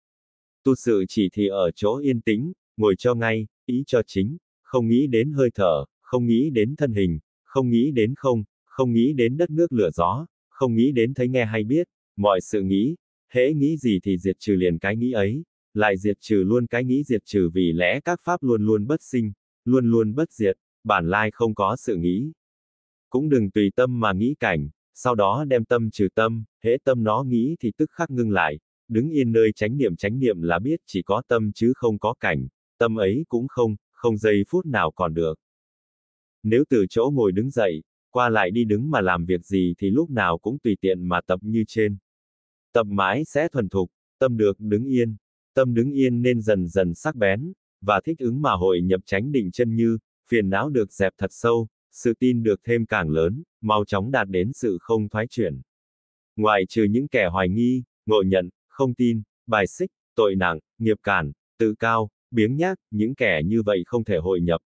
Tu sự chỉ thì ở chỗ yên tĩnh, ngồi cho ngay, ý cho chính, không nghĩ đến hơi thở, không nghĩ đến thân hình, không nghĩ đến không nghĩ đến đất nước lửa gió, không nghĩ đến thấy nghe hay biết, mọi sự nghĩ, hễ nghĩ gì thì diệt trừ liền cái nghĩ ấy, lại diệt trừ luôn cái nghĩ diệt trừ vì lẽ các pháp luôn luôn bất sinh, luôn luôn bất diệt, bản lai không có sự nghĩ. Cũng đừng tùy tâm mà nghĩ cảnh, sau đó đem tâm trừ tâm, hễ tâm nó nghĩ thì tức khắc ngưng lại, đứng yên nơi chánh niệm là biết chỉ có tâm chứ không có cảnh, tâm ấy cũng không giây phút nào còn được. Nếu từ chỗ ngồi đứng dậy, qua lại đi đứng mà làm việc gì thì lúc nào cũng tùy tiện mà tập như trên. Tập mãi sẽ thuần thục, tâm được đứng yên, tâm đứng yên nên dần dần sắc bén, và thích ứng mà hội nhập chánh định chân như, phiền não được dẹp thật sâu, sự tin được thêm càng lớn, mau chóng đạt đến sự không thoái chuyển. Ngoại trừ những kẻ hoài nghi, ngộ nhận, không tin, bài xích, tội nặng, nghiệp cản, tự cao, biếng nhác, những kẻ như vậy không thể hội nhập.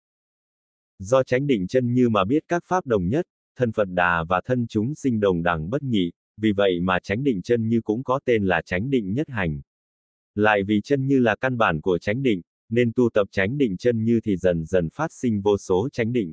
Do chánh định chân như mà biết các pháp đồng nhất, thân Phật Đà và thân chúng sinh đồng đẳng bất nhị, vì vậy mà chánh định chân như cũng có tên là chánh định nhất hành. Lại vì chân như là căn bản của chánh định, nên tu tập chánh định chân như thì dần dần phát sinh vô số chánh định.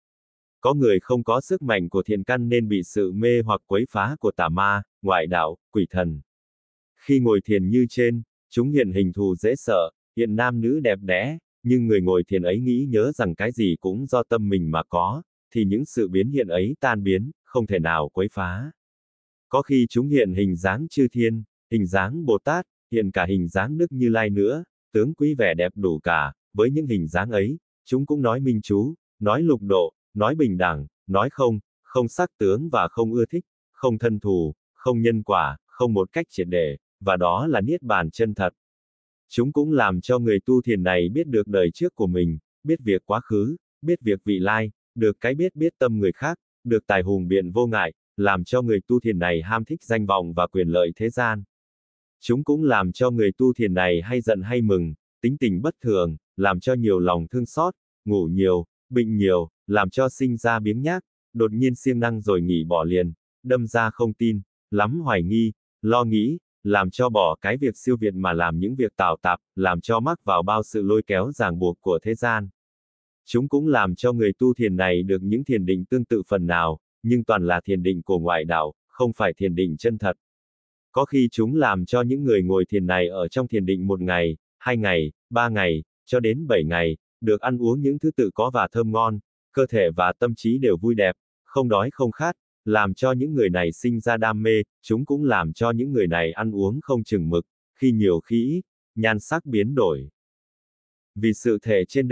Có người không có sức mạnh của thiện căn nên bị sự mê hoặc quấy phá của tà ma, ngoại đạo, quỷ thần. Khi ngồi thiền như trên, chúng hiện hình thù dễ sợ, hiện nam nữ đẹp đẽ, nhưng người ngồi thiền ấy nghĩ nhớ rằng cái gì cũng do tâm mình mà có, thì những sự biến hiện ấy tan biến, không thể nào quấy phá. Có khi chúng hiện hình dáng chư thiên, hình dáng Bồ Tát, hiện cả hình dáng Đức Như Lai nữa, tướng quý vẻ đẹp đủ cả, với những hình dáng ấy, chúng cũng nói minh chú, nói lục độ, nói bình đẳng, nói không sắc tướng và không ưa thích, không thân thù, không nhân quả, không một cách triệt để, và đó là niết bàn chân thật. Chúng cũng làm cho người tu thiền này biết được đời trước của mình, biết việc quá khứ, biết việc vị lai, được cái biết tâm người khác, được tài hùng biện vô ngại, làm cho người tu thiền này ham thích danh vọng và quyền lợi thế gian. Chúng cũng làm cho người tu thiền này hay giận hay mừng, tính tình bất thường, làm cho nhiều lòng thương xót, ngủ nhiều, bệnh nhiều, làm cho sinh ra biếng nhác, đột nhiên siêng năng rồi nghỉ bỏ liền, đâm ra không tin, lắm hoài nghi, lo nghĩ, làm cho bỏ cái việc siêu việt mà làm những việc tào tạp, làm cho mắc vào bao sự lôi kéo ràng buộc của thế gian. Chúng cũng làm cho người tu thiền này được những thiền định tương tự phần nào, nhưng toàn là thiền định của ngoại đạo, không phải thiền định chân thật. Có khi chúng làm cho những người ngồi thiền này ở trong thiền định 1 ngày, 2 ngày, 3 ngày, cho đến 7 ngày, được ăn uống những thứ tự có và thơm ngon, cơ thể và tâm trí đều vui đẹp, không đói không khát, làm cho những người này sinh ra đam mê, chúng cũng làm cho những người này ăn uống không chừng mực, khi nhiều khi ít, nhan sắc biến đổi. Vì sự thể trên đây,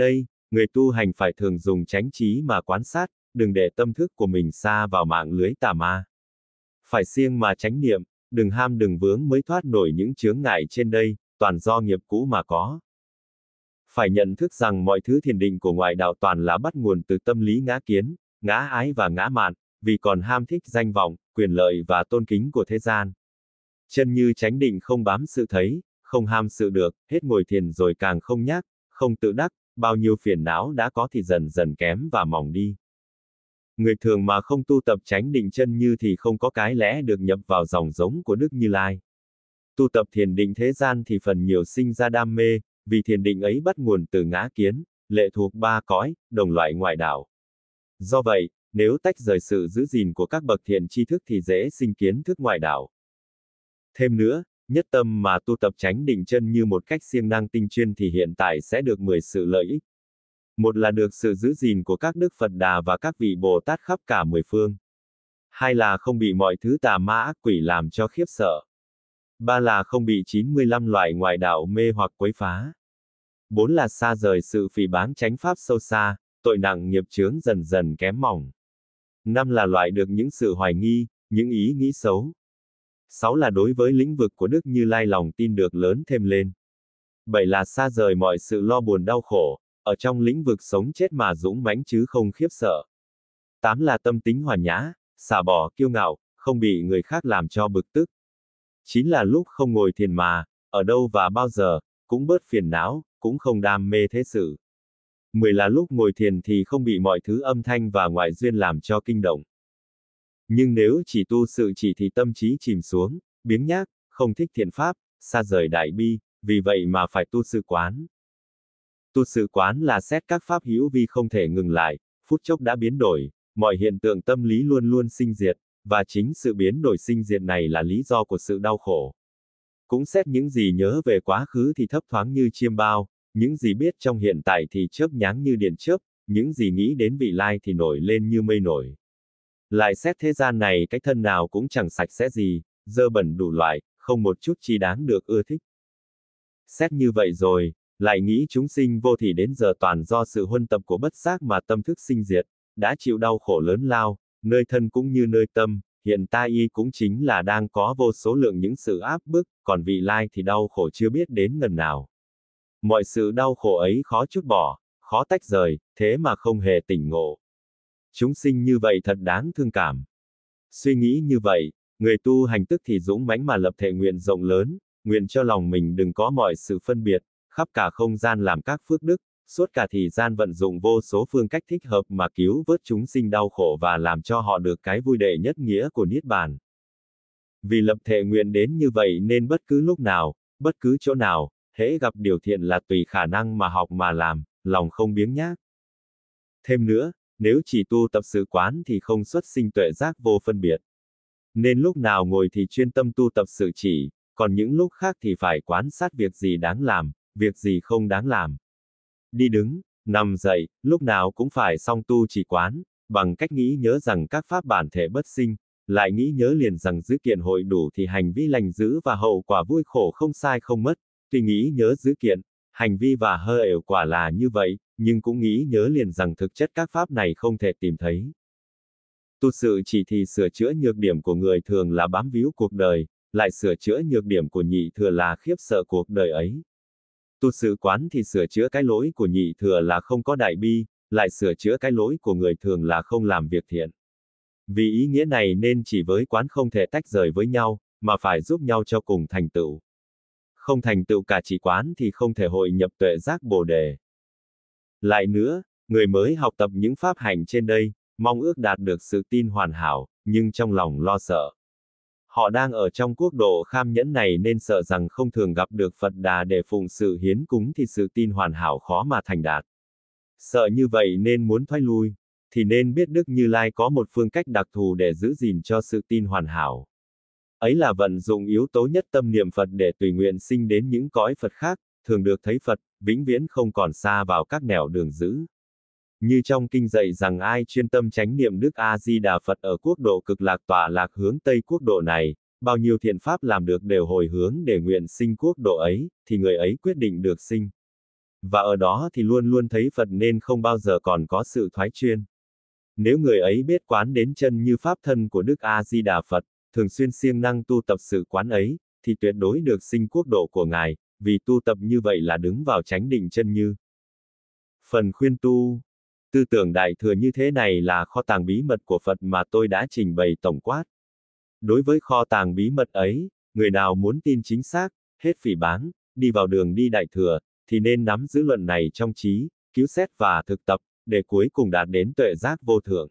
Người tu hành phải thường dùng chánh trí mà quan sát, đừng để tâm thức của mình sa vào mạng lưới tà ma. Phải siêng mà chánh niệm, đừng ham đừng vướng mới thoát nổi những chướng ngại trên đây, toàn do nghiệp cũ mà có. Phải nhận thức rằng mọi thứ thiền định của ngoại đạo toàn là bắt nguồn từ tâm lý ngã kiến, ngã ái và ngã mạn, vì còn ham thích danh vọng, quyền lợi và tôn kính của thế gian. Chân như chánh định không bám sự thấy, không ham sự được, hết ngồi thiền rồi càng không nhác, không tự đắc, bao nhiêu phiền não đã có thì dần dần kém và mỏng đi. Người thường mà không tu tập chánh định chân như thì không có cái lẽ được nhập vào dòng giống của Đức Như Lai. Tu tập thiền định thế gian thì phần nhiều sinh ra đam mê, vì thiền định ấy bắt nguồn từ ngã kiến, lệ thuộc ba cõi, đồng loại ngoại đạo. Do vậy, nếu tách rời sự giữ gìn của các bậc thiện tri thức thì dễ sinh kiến thức ngoại đạo. Thêm nữa, nhất tâm mà tu tập chánh định chân như một cách siêng năng tinh chuyên thì hiện tại sẽ được 10 sự lợi ích. Một là được sự giữ gìn của các đức Phật Đà và các vị Bồ Tát khắp cả 10 phương. Hai là không bị mọi thứ tà ma ác quỷ làm cho khiếp sợ. Ba là không bị 95 loại ngoại đạo mê hoặc quấy phá. Bốn là xa rời sự phỉ báng chánh pháp sâu xa, tội nặng nghiệp chướng dần dần kém mỏng. Năm là loại được những sự hoài nghi, những ý nghĩ xấu. Sáu là đối với lĩnh vực của Đức Như Lai lòng tin được lớn thêm lên. Bảy là xa rời mọi sự lo buồn đau khổ, ở trong lĩnh vực sống chết mà dũng mãnh chứ không khiếp sợ. Tám là tâm tính hòa nhã, xả bỏ kiêu ngạo, không bị người khác làm cho bực tức. Chín là lúc không ngồi thiền mà, ở đâu và bao giờ, cũng bớt phiền não, cũng không đam mê thế sự. 10 là lúc ngồi thiền thì không bị mọi thứ âm thanh và ngoại duyên làm cho kinh động. Nhưng nếu chỉ tu sự chỉ thì tâm trí chìm xuống, biếng nhác, không thích thiện pháp, xa rời đại bi, vì vậy mà phải tu sự quán. Tu sự quán là xét các pháp hữu vi không thể ngừng lại, phút chốc đã biến đổi, mọi hiện tượng tâm lý luôn luôn sinh diệt, và chính sự biến đổi sinh diệt này là lý do của sự đau khổ. Cũng xét những gì nhớ về quá khứ thì thấp thoáng như chiêm bao, những gì biết trong hiện tại thì chớp nhoáng như điện chớp, những gì nghĩ đến vị lai thì nổi lên như mây nổi. Lại xét thế gian này cái thân nào cũng chẳng sạch sẽ gì, dơ bẩn đủ loại, không một chút chi đáng được ưa thích. Xét như vậy rồi, lại nghĩ chúng sinh vô thì đến giờ toàn do sự huân tập của bất giác mà tâm thức sinh diệt, đã chịu đau khổ lớn lao, nơi thân cũng như nơi tâm, hiện ta y cũng chính là đang có vô số lượng những sự áp bức, còn vị lai thì đau khổ chưa biết đến ngần nào. Mọi sự đau khổ ấy khó trút bỏ, khó tách rời, thế mà không hề tỉnh ngộ. Chúng sinh như vậy thật đáng thương cảm. Suy nghĩ như vậy, người tu hành tức thì dũng mãnh mà lập thệ nguyện rộng lớn, nguyện cho lòng mình đừng có mọi sự phân biệt, khắp cả không gian làm các phước đức, suốt cả thời gian vận dụng vô số phương cách thích hợp mà cứu vớt chúng sinh đau khổ và làm cho họ được cái vui đệ nhất nghĩa của Niết Bàn. Vì lập thệ nguyện đến như vậy nên bất cứ lúc nào, bất cứ chỗ nào, hễ gặp điều thiện là tùy khả năng mà học mà làm, lòng không biếng nhác. Thêm nữa, nếu chỉ tu tập sự quán thì không xuất sinh tuệ giác vô phân biệt. Nên lúc nào ngồi thì chuyên tâm tu tập sự chỉ, còn những lúc khác thì phải quan sát việc gì đáng làm, việc gì không đáng làm. Đi đứng, nằm dậy, lúc nào cũng phải song tu chỉ quán, bằng cách nghĩ nhớ rằng các pháp bản thể bất sinh, lại nghĩ nhớ liền rằng dữ kiện hội đủ thì hành vi lành dữ và hậu quả vui khổ không sai không mất. Tuy nghĩ nhớ dữ kiện, hành vi và hơi ểu quả là như vậy, nhưng cũng nghĩ nhớ liền rằng thực chất các pháp này không thể tìm thấy. Tu sự chỉ thì sửa chữa nhược điểm của người thường là bám víu cuộc đời, lại sửa chữa nhược điểm của nhị thừa là khiếp sợ cuộc đời ấy. Tu sự quán thì sửa chữa cái lỗi của nhị thừa là không có đại bi, lại sửa chữa cái lỗi của người thường là không làm việc thiện. Vì ý nghĩa này nên chỉ với quán không thể tách rời với nhau, mà phải giúp nhau cho cùng thành tựu. Không thành tựu cả chỉ quán thì không thể hội nhập tuệ giác Bồ đề. Lại nữa, người mới học tập những pháp hành trên đây, mong ước đạt được sự tin hoàn hảo, nhưng trong lòng lo sợ. Họ đang ở trong quốc độ kham nhẫn này nên sợ rằng không thường gặp được Phật Đà để phụng sự hiến cúng thì sự tin hoàn hảo khó mà thành đạt. Sợ như vậy nên muốn thoái lui, thì nên biết Đức Như Lai có một phương cách đặc thù để giữ gìn cho sự tin hoàn hảo. Ấy là vận dụng yếu tố nhất tâm niệm Phật để tùy nguyện sinh đến những cõi Phật khác, thường được thấy Phật, vĩnh viễn không còn xa vào các nẻo đường dữ. Như trong kinh dạy rằng ai chuyên tâm chánh niệm Đức A-di-đà Phật ở quốc độ cực lạc tọa lạc hướng Tây quốc độ này, bao nhiêu thiện pháp làm được đều hồi hướng để nguyện sinh quốc độ ấy, thì người ấy quyết định được sinh. Và ở đó thì luôn luôn thấy Phật nên không bao giờ còn có sự thoái chuyên. Nếu người ấy biết quán đến chân như pháp thân của Đức A-di-đà Phật, thường xuyên siêng năng tu tập sự quán ấy, thì tuyệt đối được sinh quốc độ của Ngài, vì tu tập như vậy là đứng vào chánh định chân như. Phần khuyên tu. Tư tưởng đại thừa như thế này là kho tàng bí mật của Phật mà tôi đã trình bày tổng quát. Đối với kho tàng bí mật ấy, người nào muốn tin chính xác, hết phỉ báng, đi vào đường đi đại thừa, thì nên nắm giữ luận này trong trí, cứu xét và thực tập, để cuối cùng đạt đến tuệ giác vô thượng.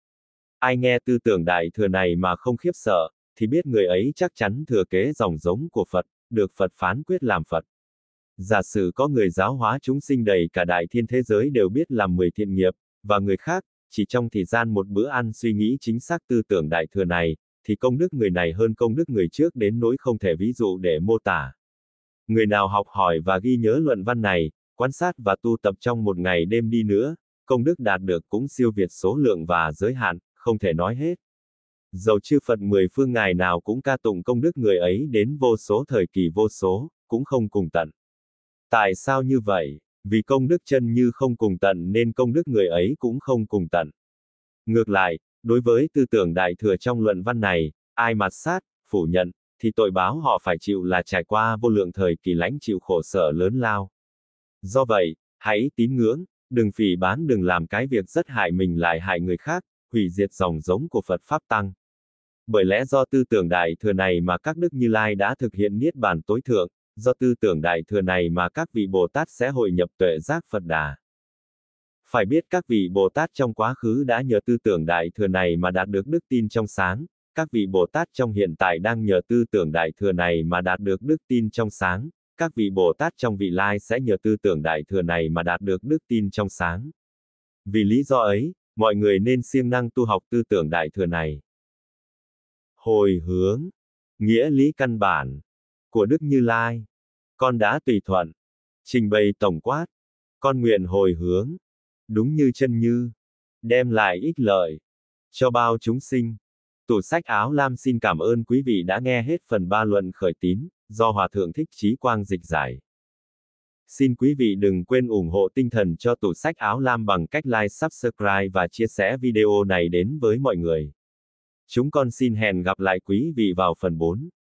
Ai nghe tư tưởng đại thừa này mà không khiếp sợ, thì biết người ấy chắc chắn thừa kế dòng giống của Phật, được Phật phán quyết làm Phật. Giả sử có người giáo hóa chúng sinh đầy cả đại thiên thế giới đều biết làm 10 thiện nghiệp, và người khác, chỉ trong thời gian một bữa ăn suy nghĩ chính xác tư tưởng đại thừa này, thì công đức người này hơn công đức người trước đến nỗi không thể ví dụ để mô tả. Người nào học hỏi và ghi nhớ luận văn này, quan sát và tu tập trong một ngày đêm đi nữa, công đức đạt được cũng siêu việt số lượng và giới hạn, không thể nói hết. Dầu chư Phật 10 phương ngày nào cũng ca tụng công đức người ấy đến vô số thời kỳ vô số, cũng không cùng tận. Tại sao như vậy? Vì công đức chân như không cùng tận nên công đức người ấy cũng không cùng tận. Ngược lại, đối với tư tưởng đại thừa trong luận văn này, ai mạt sát, phủ nhận, thì tội báo họ phải chịu là trải qua vô lượng thời kỳ lãnh chịu khổ sở lớn lao. Do vậy, hãy tín ngưỡng, đừng phỉ báng, đừng làm cái việc rất hại mình lại hại người khác, hủy diệt dòng giống của Phật Pháp Tăng. Bởi lẽ do tư tưởng đại thừa này mà các đức Như Lai đã thực hiện niết bàn tối thượng, do tư tưởng đại thừa này mà các vị Bồ Tát sẽ hội nhập tuệ giác Phật Đà. Phải biết các vị Bồ Tát trong quá khứ đã nhờ tư tưởng đại thừa này mà đạt được đức tin trong sáng, các vị Bồ Tát trong hiện tại đang nhờ tư tưởng đại thừa này mà đạt được đức tin trong sáng, các vị Bồ Tát trong vị lai sẽ nhờ tư tưởng đại thừa này mà đạt được đức tin trong sáng. Vì lý do ấy, mọi người nên siêng năng tu học tư tưởng đại thừa này. Hồi hướng, nghĩa lý căn bản của Đức Như Lai. Con đã tùy thuận, trình bày tổng quát, con nguyện hồi hướng, đúng như chân như, đem lại ích lợi cho bao chúng sinh. Tủ sách Áo Lam xin cảm ơn quý vị đã nghe hết phần 3 luận khởi tín, do Hòa Thượng Thích Chí Quang dịch giải. Xin quý vị đừng quên ủng hộ tinh thần cho tủ sách Áo Lam bằng cách like, subscribe và chia sẻ video này đến với mọi người. Chúng con xin hẹn gặp lại quý vị vào phần 4.